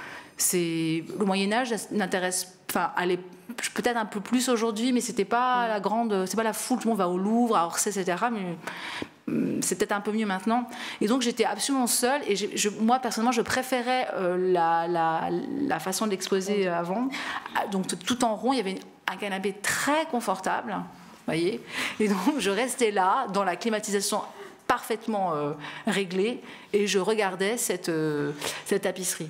C'est le Moyen Âge n'intéresse, enfin, peut-être un peu plus aujourd'hui, mais c'était pas la grande, c'est pas la foule. Tout le monde va au Louvre, à Orsay, et cetera. Mais c'est peut-être un peu mieux maintenant. Et donc j'étais absolument seule. Et je, je, moi personnellement, je préférais euh, la, la, la façon de l'exposer avant. Donc tout en rond, il y avait un canapé très confortable, voyez. Et donc je restais là dans la climatisation parfaitement euh, réglée et je regardais cette, euh, cette tapisserie.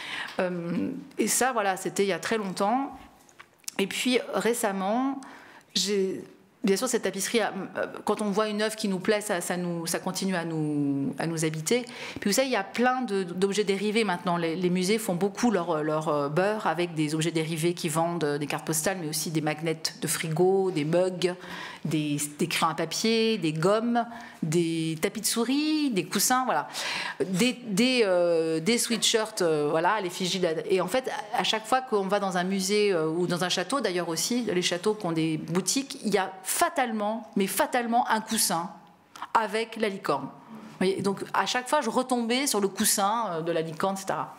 Euh, et ça, voilà, c'était il y a très longtemps. Et puis récemment, j'ai... Bien sûr, cette tapisserie, quand on voit une œuvre qui nous plaît, ça, ça, nous, ça continue à nous, à nous habiter. Puis vous savez, il y a plein de, d'objets dérivés maintenant. Les, les musées font beaucoup leur, leur beurre avec des objets dérivés qui vendent des cartes postales, mais aussi des magnets de frigo, des mugs, des, des crayons à papier, des gommes, des tapis de souris, des coussins, voilà. Des, des, euh, des sweatshirts, euh, voilà, à l'effigie. Et en fait, à chaque fois qu'on va dans un musée euh, ou dans un château, d'ailleurs aussi, les châteaux qui ont des boutiques, il y a fatalement, mais fatalement, un coussin avec la licorne. Et donc, à chaque fois, je retombais sur le coussin de la licorne, et cetera.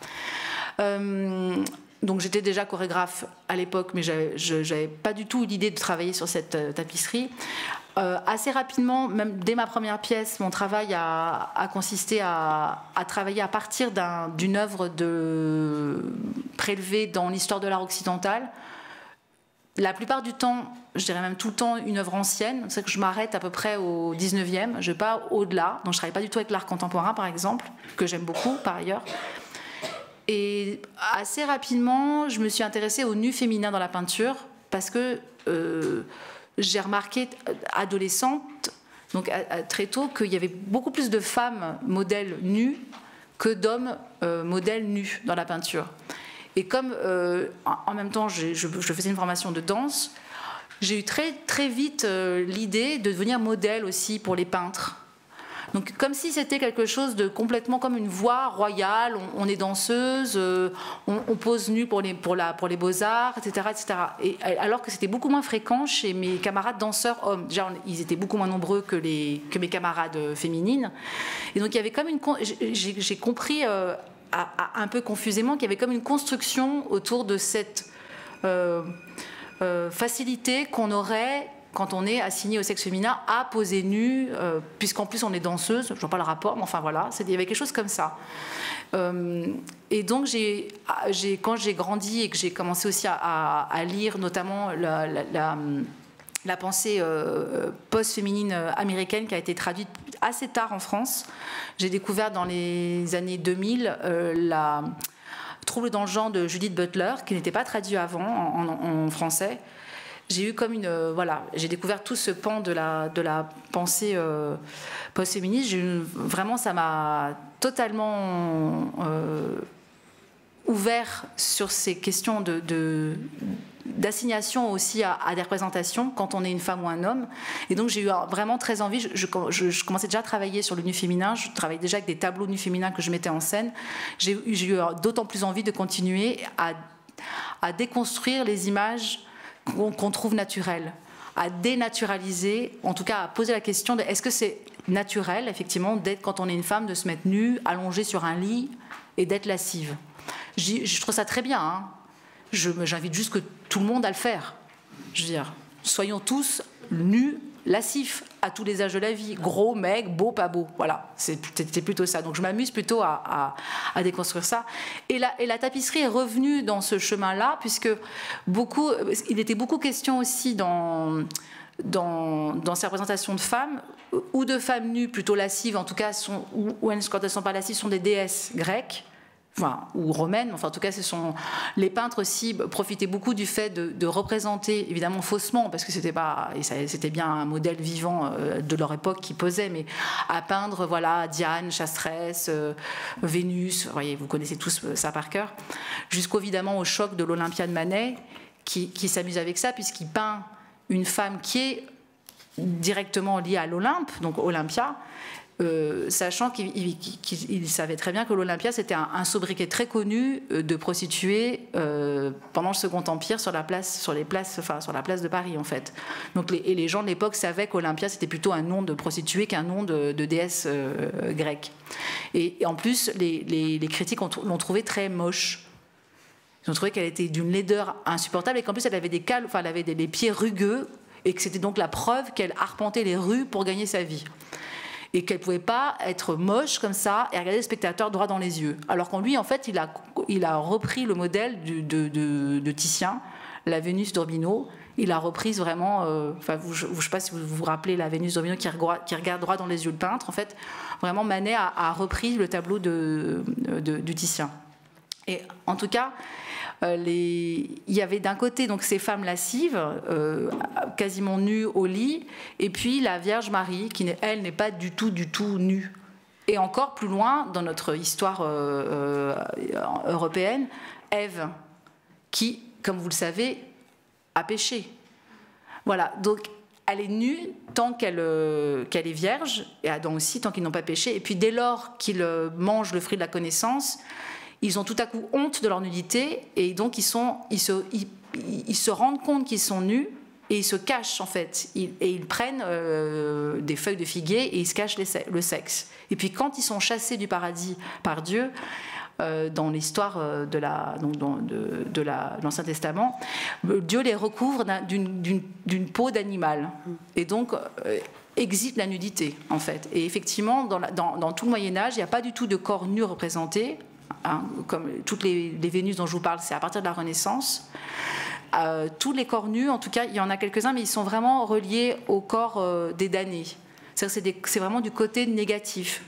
Euh, donc, j'étais déjà chorégraphe à l'époque, mais je n'avais pas du tout eu l'idée de travailler sur cette euh, tapisserie. Euh, assez rapidement, même dès ma première pièce, mon travail a, a consisté à, à travailler à partir d'un, d'une œuvre de, prélevée dans l'histoire de l'art occidental. La plupart du temps, je dirais même tout le temps, une œuvre ancienne. C'est que je m'arrête à peu près au dix-neuvième. Je ne vais pas au-delà. Donc je ne travaille pas du tout avec l'art contemporain, par exemple, que j'aime beaucoup, par ailleurs. Et assez rapidement, je me suis intéressée au nu féminin dans la peinture parce que euh, j'ai remarqué, adolescente, donc à, à, très tôt, qu'il y avait beaucoup plus de femmes modèles nues que d'hommes euh, modèles nus dans la peinture. Et comme euh, en même temps je, je, je faisais une formation de danse, j'ai eu très, très vite euh, l'idée de devenir modèle aussi pour les peintres. Donc comme si c'était quelque chose de complètement comme une voie royale, on, on est danseuse, euh, on, on pose nu pour les, pour la, pour les beaux-arts, et cetera, et cetera. Et, alors que c'était beaucoup moins fréquent chez mes camarades danseurs hommes. Déjà, on, ils étaient beaucoup moins nombreux que, les, que mes camarades féminines. Et donc il y avait comme une... J'ai, j'ai compris euh, à, à, un peu confusément qu'il y avait comme une construction autour de cette euh, euh, facilité qu'on aurait... quand on est assigné au sexe féminin, à poser nu, euh, puisqu'en plus on est danseuse, je ne vois pas le rapport, mais enfin voilà, il y avait quelque chose comme ça. Euh, et donc, j'ai, j'ai, quand j'ai grandi et que j'ai commencé aussi à, à, à lire notamment la, la, la, la pensée euh, post-féminine américaine qui a été traduite assez tard en France, j'ai découvert dans les années deux mille euh, la Trouble dans le genre de Judith Butler, qui n'était pas traduit avant en, en, en français. J'ai eu comme une euh, voilà, j'ai découvert tout ce pan de la de la pensée euh, post-féministe. J'ai eu, vraiment, ça m'a totalement euh, ouvert sur ces questions de, de d'assignation aussi à, à des représentations quand on est une femme ou un homme. Et donc j'ai eu vraiment très envie. Je, je, je, je commençais déjà à travailler sur le nu féminin. Je travaillais déjà avec des tableaux nu féminins que je mettais en scène. J'ai, j'ai eu d'autant plus envie de continuer à à déconstruire les images qu'on trouve naturel, à dénaturaliser, en tout cas à poser la question de est-ce que c'est naturel, effectivement, d'être, quand on est une femme, de se mettre nue, allongée sur un lit et d'être lascive. J'y, je trouve ça très bien, hein. Je, j'invite juste que tout le monde à le faire. Je veux dire, soyons tous nus, lascifs, à tous les âges de la vie, gros, maigres, beaux, pas beaux. Voilà, c'était plutôt ça. Donc je m'amuse plutôt à, à, à déconstruire ça. Et la, et la tapisserie est revenue dans ce chemin-là, puisque beaucoup, il était beaucoup question aussi dans, dans, dans ces représentations de femmes, ou de femmes nues plutôt lascives, en tout cas, sont, ou, ou quand elles ne sont pas lascives, sont des déesses grecques. Enfin, ou romaines, enfin en tout cas ce sont les peintres aussi profitaient beaucoup du fait de, de représenter, évidemment faussement parce que c'était pas et ça, c'était bien un modèle vivant euh, de leur époque qui posait, mais à peindre voilà Diane, Chastresse, euh, Vénus, vous voyez, vous connaissez tous ça par cœur, jusqu'au évidemment au choc de l'Olympia de Manet qui, qui s'amuse avec ça puisqu'il peint une femme qui est directement liée à l'Olympe, donc Olympia. Euh, sachant qu'il il, qu'il, il savait très bien que l'Olympia c'était un, un sobriquet très connu de prostituées euh, pendant le Second Empire sur la place, sur les places, enfin sur la place de Paris en fait. Donc les, et les gens de l'époque savaient qu'Olympia c'était plutôt un nom de prostituée qu'un nom de, de déesse euh, grecque. Et, et en plus les, les, les critiques ont, l'ont trouvée très moche. Ils ont trouvé qu'elle était d'une laideur insupportable et qu'en plus elle avait des cales, enfin elle avait des, des pieds rugueux et que c'était donc la preuve qu'elle arpentait les rues pour gagner sa vie. Et qu'elle ne pouvait pas être moche comme ça et regarder le spectateur droit dans les yeux. Alors qu'en lui, en fait, il a, il a repris le modèle du, de, de, de Titien, la Vénus d'Urbino. Il a reprise vraiment... Euh, enfin, vous, je ne sais pas si vous vous rappelez la Vénus d'Urbino qui, qui regarde droit dans les yeux le peintre. En fait, vraiment, Manet a, a repris le tableau de, de, de Titien. Et en tout cas... Les... il y avait d'un côté donc ces femmes lascives, euh, quasiment nues au lit, et puis la Vierge Marie, qui elle n'est pas du tout, du tout nue. Et encore plus loin, dans notre histoire euh, euh, européenne, Ève, qui, comme vous le savez, a péché. Voilà, donc elle est nue tant qu'elle, euh, qu'elle est vierge, et Adam aussi, tant qu'ils n'ont pas péché. Et puis dès lors qu'ils euh, mangent le fruit de la connaissance, ils ont tout à coup honte de leur nudité et donc ils, sont, ils, se, ils, ils se rendent compte qu'ils sont nus et ils se cachent en fait. Ils, et ils prennent euh, des feuilles de figuier et ils se cachent les, le sexe. Et puis quand ils sont chassés du paradis par Dieu, euh, dans l'histoire de, la, donc dans, de, de, la, de l'Ancien Testament, Dieu les recouvre d'une, d'une, d'une peau d'animal. Et donc... Euh, existe la nudité en fait. Et effectivement, dans, la, dans, dans tout le Moyen-Âge, il n'y a pas du tout de corps nus représentés. Hein, comme toutes les, les Vénus dont je vous parle, c'est à partir de la Renaissance. Euh, tous les corps nus, en tout cas, il y en a quelques-uns, mais ils sont vraiment reliés au corps euh, des damnés. C'est-à-dire que c'est, des, c'est vraiment du côté négatif.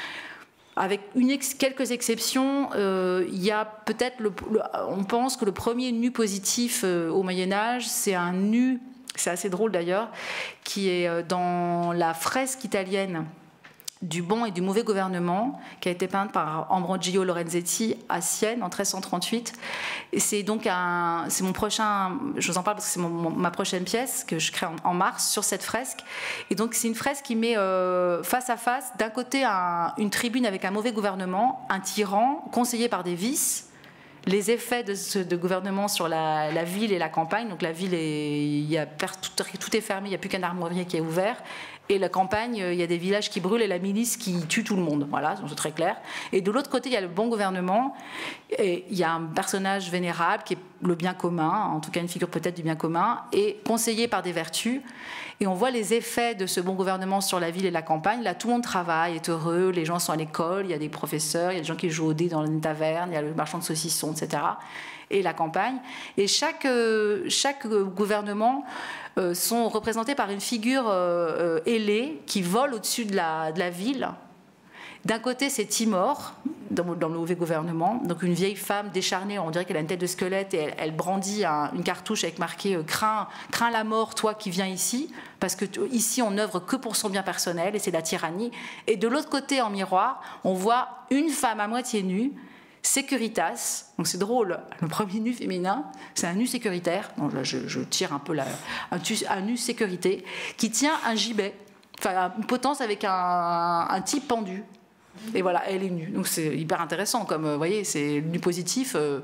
Avec une ex, quelques exceptions, euh, il y a peut-être, le, le, on pense que le premier nu positif euh, au Moyen-Âge, c'est un nu, c'est assez drôle d'ailleurs, qui est dans la fresque italienne du bon et du mauvais gouvernement, qui a été peinte par Ambrogio Lorenzetti à Sienne en treize cent trente-huit. Et c'est donc un, c'est mon prochain, je vous en parle parce que c'est mon, mon, ma prochaine pièce que je crée en, en mars sur cette fresque. Et donc c'est une fresque qui met euh, face à face, d'un côté un, une tribune avec un mauvais gouvernement, un tyran conseillé par des vices, les effets de ce de gouvernement sur la, la ville et la campagne. Donc la ville, est, il y a, tout, tout est fermé, il n'y a plus qu'un armurier qui est ouvert. Et la campagne, il y a des villages qui brûlent et la milice qui tue tout le monde. Voilà, c'est très clair. Et de l'autre côté, il y a le bon gouvernement. Et il y a un personnage vénérable qui est le bien commun, en tout cas une figure peut-être du bien commun, et conseillé par des vertus. Et on voit les effets de ce bon gouvernement sur la ville et la campagne. Là, tout le monde travaille, est heureux, les gens sont à l'école, il y a des professeurs, il y a des gens qui jouent au dé dans une taverne, il y a le marchand de saucissons, et cetera. Et la campagne. Et chaque, chaque gouvernement euh, sont représentés par une figure euh, ailée qui vole au-dessus de la, de la ville. D'un côté, c'est Timor, dans, dans le mauvais gouvernement, donc une vieille femme décharnée, on dirait qu'elle a une tête de squelette, et elle, elle brandit un, une cartouche avec marqué euh, « Crains, crains la mort, toi qui viens ici », parce que ici on n'œuvre que pour son bien personnel, et c'est la tyrannie. Et de l'autre côté, en miroir, on voit une femme à moitié nue, Sécuritas, donc c'est drôle, le premier nu féminin, c'est un nu sécuritaire, donc là je, je tire un peu la, un, un nu sécurité, qui tient un gibet, enfin une potence avec un, un type pendu. Et voilà, elle est nue. Donc c'est hyper intéressant, comme vous voyez, c'est nu positif, euh,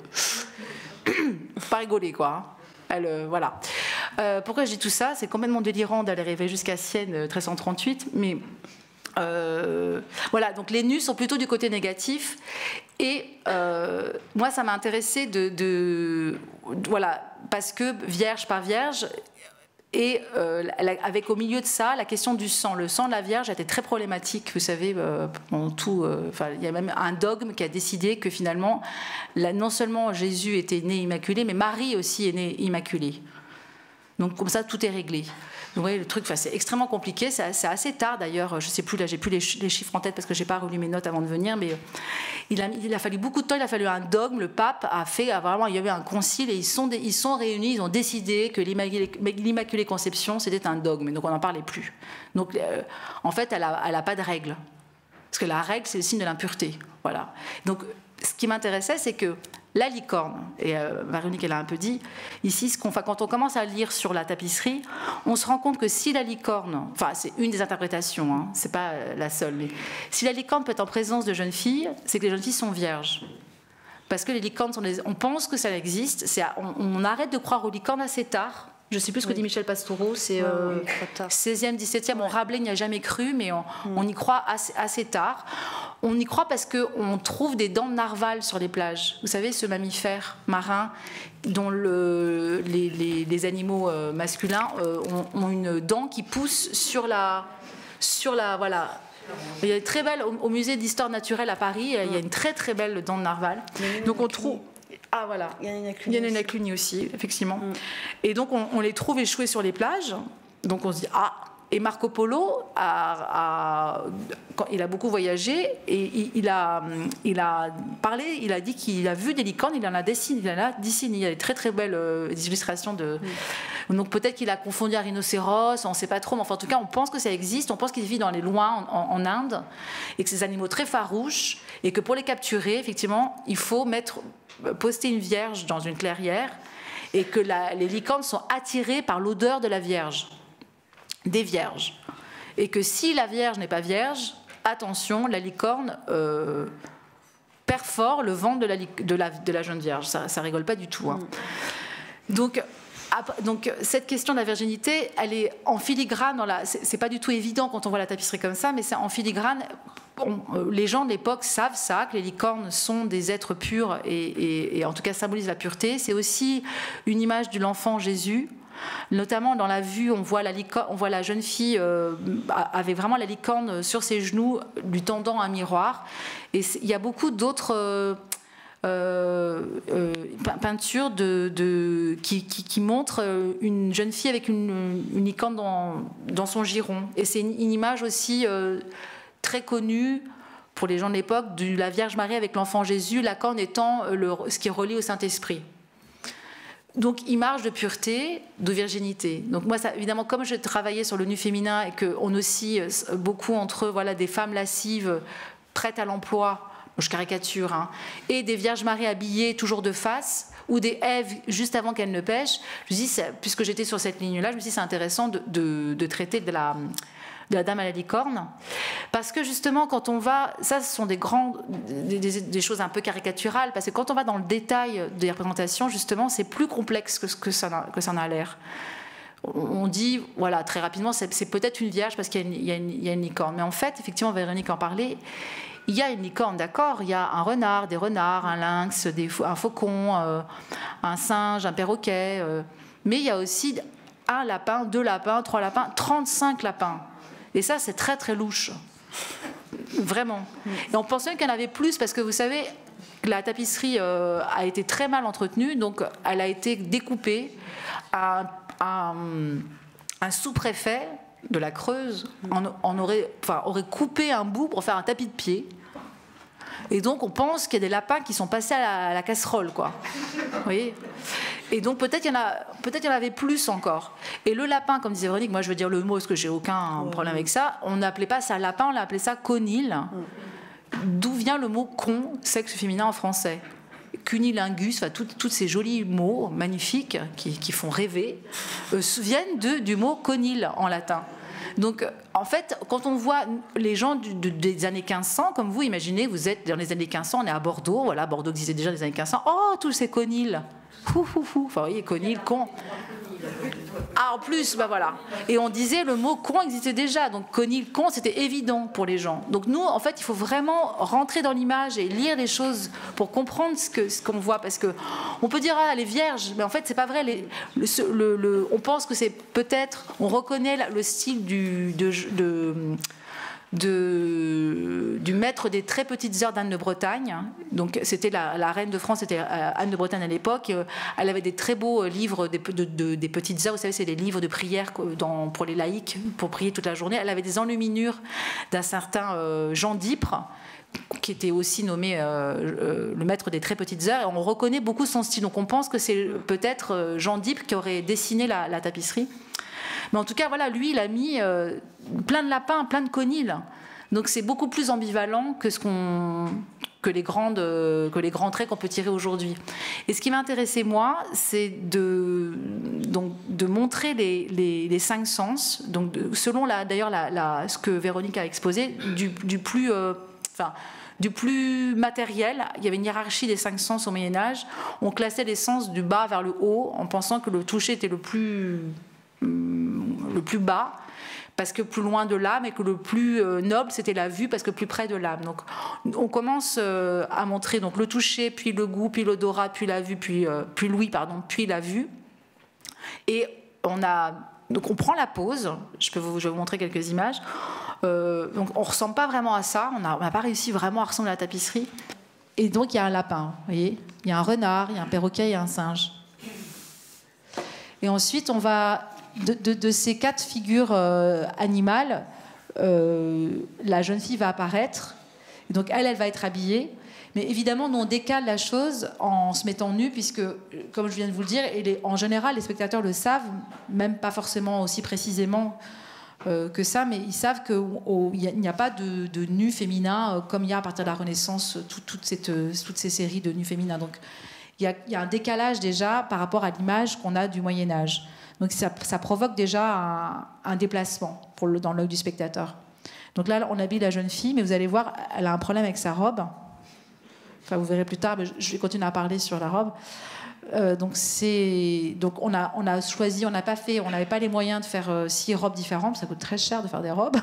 pas rigoler quoi. Elle, euh, voilà. Euh, pourquoi je dis tout ça? C'est complètement délirant d'aller rêver jusqu'à Sienne, treize cent trente-huit, mais Euh, voilà, donc les nus sont plutôt du côté négatif. Et euh, moi, ça m'a intéressé de, de, voilà, parce que vierge par vierge, et euh, avec au milieu de ça la question du sang. Le sang de la Vierge a été très problématique, vous savez, euh, en tout. Euh, enfin, il y a même un dogme qui a décidé que finalement, là, non seulement Jésus était né immaculé, mais Marie aussi est née immaculée. Donc comme ça, tout est réglé. Donc, ouais, le truc, enfin, c'est extrêmement compliqué. C'est, c'est assez tard d'ailleurs. Je sais plus, là, j'ai plus les, les chiffres en tête parce que j'ai pas relu mes notes avant de venir. Mais il a, il a fallu beaucoup de temps. Il a fallu un dogme. Le pape a fait, a vraiment, il y avait un concile et ils sont, ils sont réunis. Ils ont décidé que l'Immaculée Conception c'était un dogme. Donc on n'en parlait plus. Donc euh, en fait, elle a, elle a pas de règle parce que la règle c'est le signe de l'impureté. Voilà. Donc ce qui m'intéressait, c'est que la licorne, et euh, Véronique elle a un peu dit, ici, ce qu'on fait, quand on commence à lire sur la tapisserie, on se rend compte que si la licorne, enfin c'est une des interprétations, hein, c'est pas euh, la seule, mais si la licorne peut être en présence de jeunes filles, c'est que les jeunes filles sont vierges. Parce que les licornes, sont des, on pense que ça existe, c'est, on, on arrête de croire aux licornes assez tard. Je ne sais plus ce que oui. dit Michel Pastoureau, c'est euh, oui, seizième, dix-septième, on Rabelais n'y a jamais cru, mais on, mm. on y croit assez, assez tard. On y croit parce qu'on trouve des dents de narval sur les plages. Vous savez, ce mammifère marin dont le, les, les, les animaux euh, masculins euh, ont, ont une dent qui pousse sur la... Sur la voilà. Il y a une très belle, au, au musée d'histoire naturelle à Paris, mm. il y a une très très belle dent de narval. Donc on trouve... Ah voilà, il y en a une à Cluny aussi, effectivement. Mm. Et donc on, on les trouve échoués sur les plages. Donc on se dit ah. Et Marco Polo a, a, quand il a beaucoup voyagé et il, il, a, il a parlé, il a dit qu'il a vu des licornes, il en a dessiné, il en a dessiné. Il y a des très très belles euh, illustrations de. Mm. Donc peut-être qu'il a confondu un rhinocéros, on ne sait pas trop, mais enfin, en tout cas on pense que ça existe, on pense qu'il vit dans les loin en, en, en Inde et que ces animaux très farouches et que pour les capturer, effectivement, il faut mettre poster une vierge dans une clairière et que la, les licornes sont attirées par l'odeur de la vierge, des vierges. Et que si la vierge n'est pas vierge, attention, la licorne euh, perfore le ventre de la, de la, de la jeune vierge. Ça ne rigole pas du tout. Hein. Donc, donc cette question de la virginité, elle est en filigrane. Dans la, c'est, c'est pas du tout évident quand on voit la tapisserie comme ça, mais c'est en filigrane. Bon, les gens de l'époque savent ça, que les licornes sont des êtres purs et, et, et en tout cas symbolisent la pureté. C'est aussi une image de l'enfant Jésus. Notamment dans la vue, on voit la, licorne, on voit la jeune fille euh, avec vraiment la licorne sur ses genoux, lui tendant un miroir. Et il y a beaucoup d'autres euh, euh, euh, peintures de, de, qui, qui, qui montrent une jeune fille avec une, une licorne dans, dans son giron. Et c'est une, une image aussi euh, très connue pour les gens de l'époque de la Vierge Marie avec l'enfant Jésus, la corne étant le, ce qui est relié au Saint-Esprit. donc, image de pureté, de virginité. Donc moi, ça, évidemment, comme je travaillais sur le nu féminin et qu'on oscille beaucoup entre voilà, des femmes lascives prêtes à l'emploi, je caricature, hein, et des Vierges Marie habillées toujours de face, ou des Èves juste avant qu'elles ne pêchent, je me dis, puisque j'étais sur cette ligne-là, je me dis c'est intéressant de, de, de traiter de la... de la Dame à la licorne, parce que justement quand on va, ça ce sont des grands, des, des, des choses un peu caricaturales, parce que quand on va dans le détail des représentations, justement c'est plus complexe que ce que ça, que ça en a l'air. On dit, voilà, très rapidement, c'est, c'est peut-être une vierge parce qu'il y a une, il y a une, il y a une licorne, mais en fait, effectivement, Véronique en parlait, il y a une licorne, d'accord, il y a un renard, des renards, un lynx, des, un faucon, euh, un singe, un perroquet, euh, mais il y a aussi un lapin, deux lapins, trois lapins, trente-cinq lapins. Et ça, c'est très, très louche. Vraiment. Et on pensait qu'il y en avait plus, parce que vous savez, la tapisserie euh, a été très mal entretenue, donc elle a été découpée. Un, un, un sous-préfet de la Creuse en, en aurait, enfin, aurait coupé un bout pour faire un tapis de pied. Et donc, on pense qu'il y a des lapins qui sont passés à la, à la casserole, quoi. Vous voyez ? Et donc, peut-être il y en a, peut-être il y en avait plus encore. Et le lapin, comme disait Véronique, moi je veux dire le mot parce que j'ai aucun problème avec ça, on n'appelait pas ça lapin, on l'appelait ça conil. D'où vient le mot con, sexe féminin en français ? Cunilingus, enfin, tous ces jolis mots magnifiques qui, qui font rêver, euh, viennent de, du mot conil en latin. Donc, en fait, quand on voit les gens du, de, des années quinze cents, comme vous, imaginez, vous êtes dans les années quinze cents, on est à Bordeaux, voilà, Bordeaux existait déjà dans les années quinze cents, oh, tous ces conils, fou, fou, fou, enfin, vous voyez, conil, con. Ah, en plus, bah voilà. Et on disait le mot con existait déjà, donc conil, con, c'était évident pour les gens. Donc nous, en fait, il faut vraiment rentrer dans l'image et lire les choses pour comprendre ce que ce qu'on voit, parce que on peut dire ah les vierges, mais en fait c'est pas vrai. Les, le, le, le, on pense que c'est peut-être, on reconnaît le style du de, de De, du maître des très petites heures d'Anne de Bretagne. Donc c'était la, la reine de France, c'était Anne de Bretagne à l'époque. Elle avait des très beaux livres des, de, de, des petites heures. Vous savez, c'est des livres de prière dans, pour les laïcs, pour prier toute la journée. Elle avait des enluminures d'un certain euh, Jean d'Ypres, qui était aussi nommé euh, euh, le maître des très petites heures. Et on reconnaît beaucoup son style. Donc on pense que c'est peut-être Jean d'Ypres qui aurait dessiné la, la tapisserie. Mais en tout cas, voilà, lui, il a mis euh, plein de lapins, plein de conils. Donc c'est beaucoup plus ambivalent que, ce qu'on, que, les, grandes, euh, que les grands traits qu'on peut tirer aujourd'hui. Et ce qui m'intéressait, moi, c'est de, donc, de montrer les, les, les cinq sens, donc de, selon la, d'ailleurs la, la, ce que Véronique a exposé, du, du plus... Euh, enfin, du plus matériel. Il y avait une hiérarchie des cinq sens au Moyen-Âge. On classait les sens du bas vers le haut en pensant que le toucher était le plus... le plus bas parce que plus loin de l'âme, et que le plus noble c'était la vue parce que plus près de l'âme. Donc on commence à montrer donc le toucher, puis le goût, puis l'odorat, puis la vue, puis puis l'ouïe pardon, puis la vue. Et on a donc on prend la pose. Je peux vous je vais vous montrer quelques images. Euh, donc on ressemble pas vraiment à ça. On n'a on n'a pas réussi vraiment à ressembler à la tapisserie. Et donc il y a un lapin, vous voyez, il y a un renard, il y a un perroquet, il y a un singe. Et ensuite on va De, de, de ces quatre figures euh, animales, euh, la jeune fille va apparaître. Et donc elle, elle va être habillée. Mais évidemment, nous, on décale la chose en se mettant nu, puisque, comme je viens de vous le dire, et les, en général, les spectateurs le savent, même pas forcément aussi précisément euh, que ça, mais ils savent qu'il n'y a, a pas de, de nu féminin, euh, comme il y a à partir de la Renaissance, tout, toute cette, toutes ces séries de nus féminins. Donc il y a, il y a un décalage déjà par rapport à l'image qu'on a du Moyen-Âge. Donc ça, ça provoque déjà un, un déplacement pour le, dans l'œil du spectateur. Donc là, on habille la jeune fille, mais vous allez voir, elle a un problème avec sa robe. Enfin, vous verrez plus tard, mais je vais continuer à parler sur la robe. Euh, donc, c'est, donc on, a, on a choisi, on n'a pas fait, on n'avait pas les moyens de faire euh, six robes différentes, ça coûte très cher de faire des robes.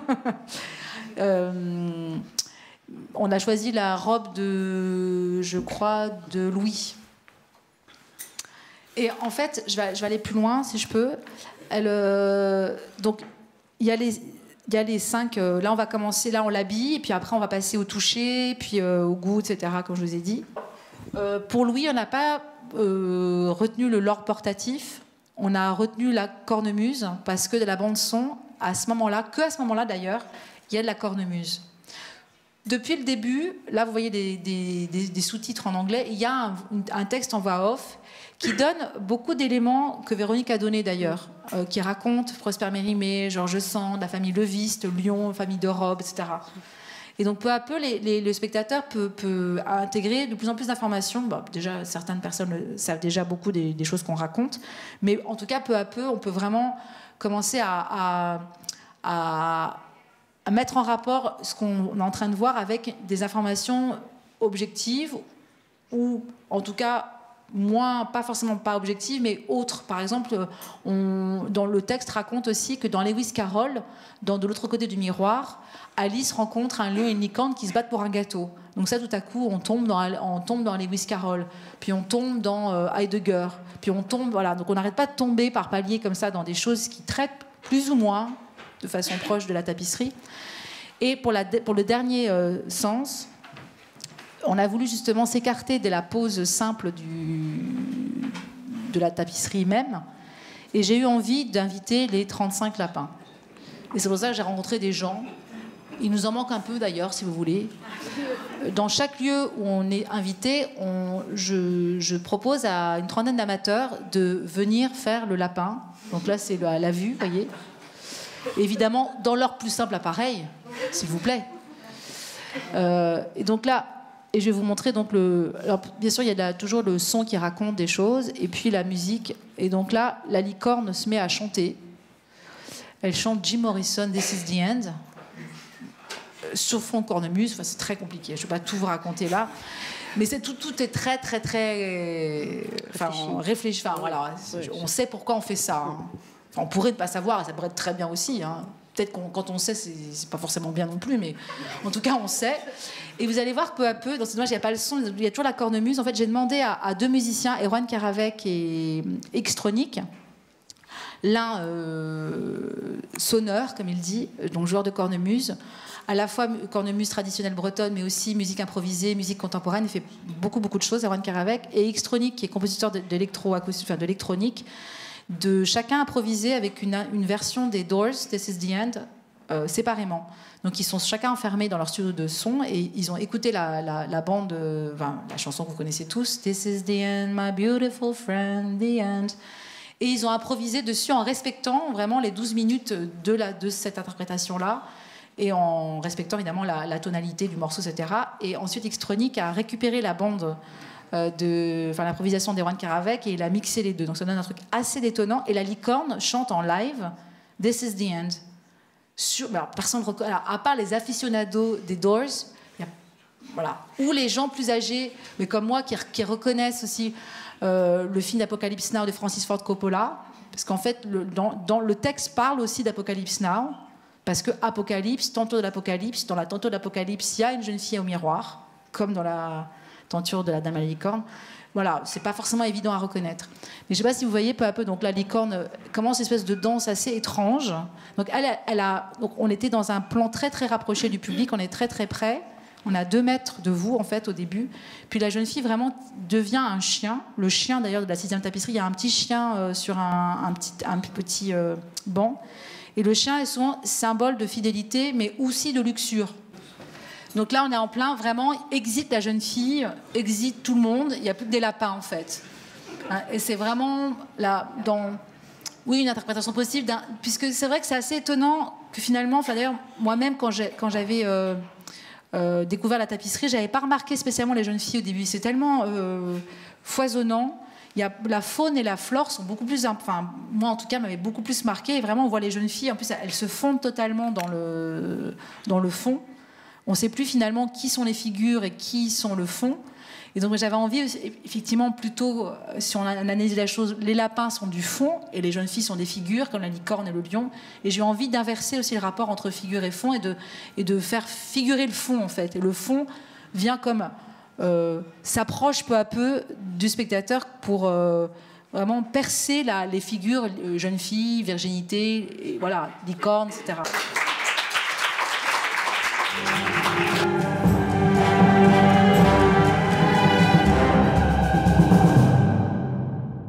euh, on a choisi la robe de, je crois, de Louis. Et en fait, je vais, je vais aller plus loin, si je peux. Elle, euh, donc, il y a les, il y a les cinq. Euh, là, on va commencer. Là, on l'habille, et puis après, on va passer au toucher, puis euh, au goût, et cetera. Comme je vous ai dit. Euh, pour Louis, on n'a pas euh, retenu le lord portatif. On a retenu la cornemuse parce que de la bande son, à ce moment-là, que à ce moment-là d'ailleurs, il y a de la cornemuse. depuis le début, là vous voyez des, des, des, des sous-titres en anglais, il y a un, un texte en voix off qui donne beaucoup d'éléments que Véronique a donnés d'ailleurs, euh, qui raconte Prosper Mérimée, Georges Sand, la famille Leviste, Lyon, famille de Robe, et cetera. Et donc peu à peu, les, les, le spectateur peut, peut intégrer de plus en plus d'informations. Bon, déjà, certaines personnes savent déjà beaucoup des, des choses qu'on raconte, mais en tout cas, peu à peu, on peut vraiment commencer à, à, à, à mettre en rapport ce qu'on est en train de voir avec des informations objectives ou en tout cas moins, pas forcément pas objectives, mais autres. Par exemple, on, dans le texte raconte aussi que dans Lewis Carroll, dans De l'autre côté du miroir, Alice rencontre un lion et une licorne qui se battent pour un gâteau. Donc ça, tout à coup, on tombe dans, on tombe dans Lewis Carroll, puis on tombe dans euh, Heidegger, puis on tombe, voilà. Donc on n'arrête pas de tomber par paliers comme ça dans des choses qui traitent plus ou moins de façon proche de la tapisserie. Et pour, la, pour le dernier euh, sens, on a voulu justement s'écarter de la pose simple du, de la tapisserie même, et j'ai eu envie d'inviter les trente-cinq lapins. Et c'est pour ça que j'ai rencontré des gens. Il nous en manque un peu d'ailleurs, si vous voulez. Dans chaque lieu où on est invité, on, je, je propose à une trentaine d'amateurs de venir faire le lapin. Donc là, c'est à la vue, vous voyez. Évidemment, dans leur plus simple appareil, s'il vous plaît. Euh, et donc là, et je vais vous montrer donc le. Alors, bien sûr, il y a la, toujours le son qui raconte des choses, et puis la musique. Et donc là, la licorne se met à chanter. Elle chante Jim Morrison, This is the End. Sur fond de cornemuse, enfin, c'est très compliqué. Je ne vais pas tout vous raconter là, mais c'est tout, tout est très, très, très, enfin, réfléchi. Enfin, voilà, on sait pourquoi on fait ça. Hein. Enfin, on pourrait ne pas savoir, et ça pourrait être très bien aussi. Hein. Peut-être qu'on, quand on sait, c'est, c'est pas forcément bien non plus, mais en tout cas, on sait. Et vous allez voir peu à peu, dans cette image, il n'y a pas le son, il y a toujours la cornemuse. En fait, j'ai demandé à, à deux musiciens, Erwan Karavec et Xtronic, l'un euh, sonneur, comme il dit, donc joueur de cornemuse, à la fois cornemuse traditionnelle bretonne, mais aussi musique improvisée, musique contemporaine. Il fait beaucoup, beaucoup de choses, Erwan Karavec. Et Xtronic, qui est compositeur d'électro, enfin, d'électronique, de chacun improvisé avec une, une version des Doors, This is the End, euh, séparément. Donc ils sont chacun enfermés dans leur studio de son et ils ont écouté la, la, la bande, euh, enfin, la chanson que vous connaissez tous, This is the end, my beautiful friend, the end. Et ils ont improvisé dessus en respectant vraiment les douze minutes de, la, de cette interprétation-là et en respectant évidemment la, la tonalité du morceau, et cetera. Et ensuite, Xtronic a récupéré la bande, euh, de, enfin l'improvisation d'Erwan Karavec et il a mixé les deux. Donc ça donne un truc assez détonnant. Et la licorne chante en live This is the end. Sur, alors, personne ne reconnaît, à part les aficionados des Doors, y a, voilà, ou les gens plus âgés, mais comme moi, qui, qui reconnaissent aussi euh, le film d'Apocalypse Now de Francis Ford Coppola, parce qu'en fait, le, dans, dans, le texte parle aussi d'Apocalypse Now, parce que Apocalypse, tantôt de l'Apocalypse, dans la tantôt de l'Apocalypse, il y a une jeune fille au miroir, comme dans la tenture de la Dame à la licorne. Voilà, c'est pas forcément évident à reconnaître. Mais je sais pas si vous voyez peu à peu, donc la licorne commence une espèce de danse assez étrange. Donc elle, elle a, donc on était dans un plan très très rapproché du public, on est très très près. On a deux mètres de vous en fait au début. Puis la jeune fille vraiment devient un chien. Le chien d'ailleurs de la sixième tapisserie, il y a un petit chien euh, sur un, un petit, un petit euh, banc. Et le chien est souvent symbole de fidélité, mais aussi de luxure. Donc là, on est en plein, vraiment, exit la jeune fille, exit tout le monde, il n'y a plus que des lapins, en fait. Et c'est vraiment, là, dans, oui, une interprétation possible, d'un, puisque c'est vrai que c'est assez étonnant que finalement, enfin d'ailleurs, moi-même, quand, j'ai, quand j'avais euh, euh, découvert la tapisserie, je n'avais pas remarqué spécialement les jeunes filles au début. C'est tellement euh, foisonnant. Il y a, la faune et la flore sont beaucoup plus, enfin moi en tout cas m'avait beaucoup plus marqué. Et vraiment on voit les jeunes filles, en plus elles se fondent totalement dans le, dans le fond. On ne sait plus finalement qui sont les figures et qui sont le fond. Et donc j'avais envie effectivement plutôt, si on analyse la chose, les lapins sont du fond et les jeunes filles sont des figures comme la licorne et le lion. Et j'ai envie d'inverser aussi le rapport entre figure et fond et de, et de faire figurer le fond en fait. Et le fond vient comme Euh, s'approche peu à peu du spectateur pour euh, vraiment percer la, les figures, euh, jeunes filles, virginité, et voilà, licorne, et cetera.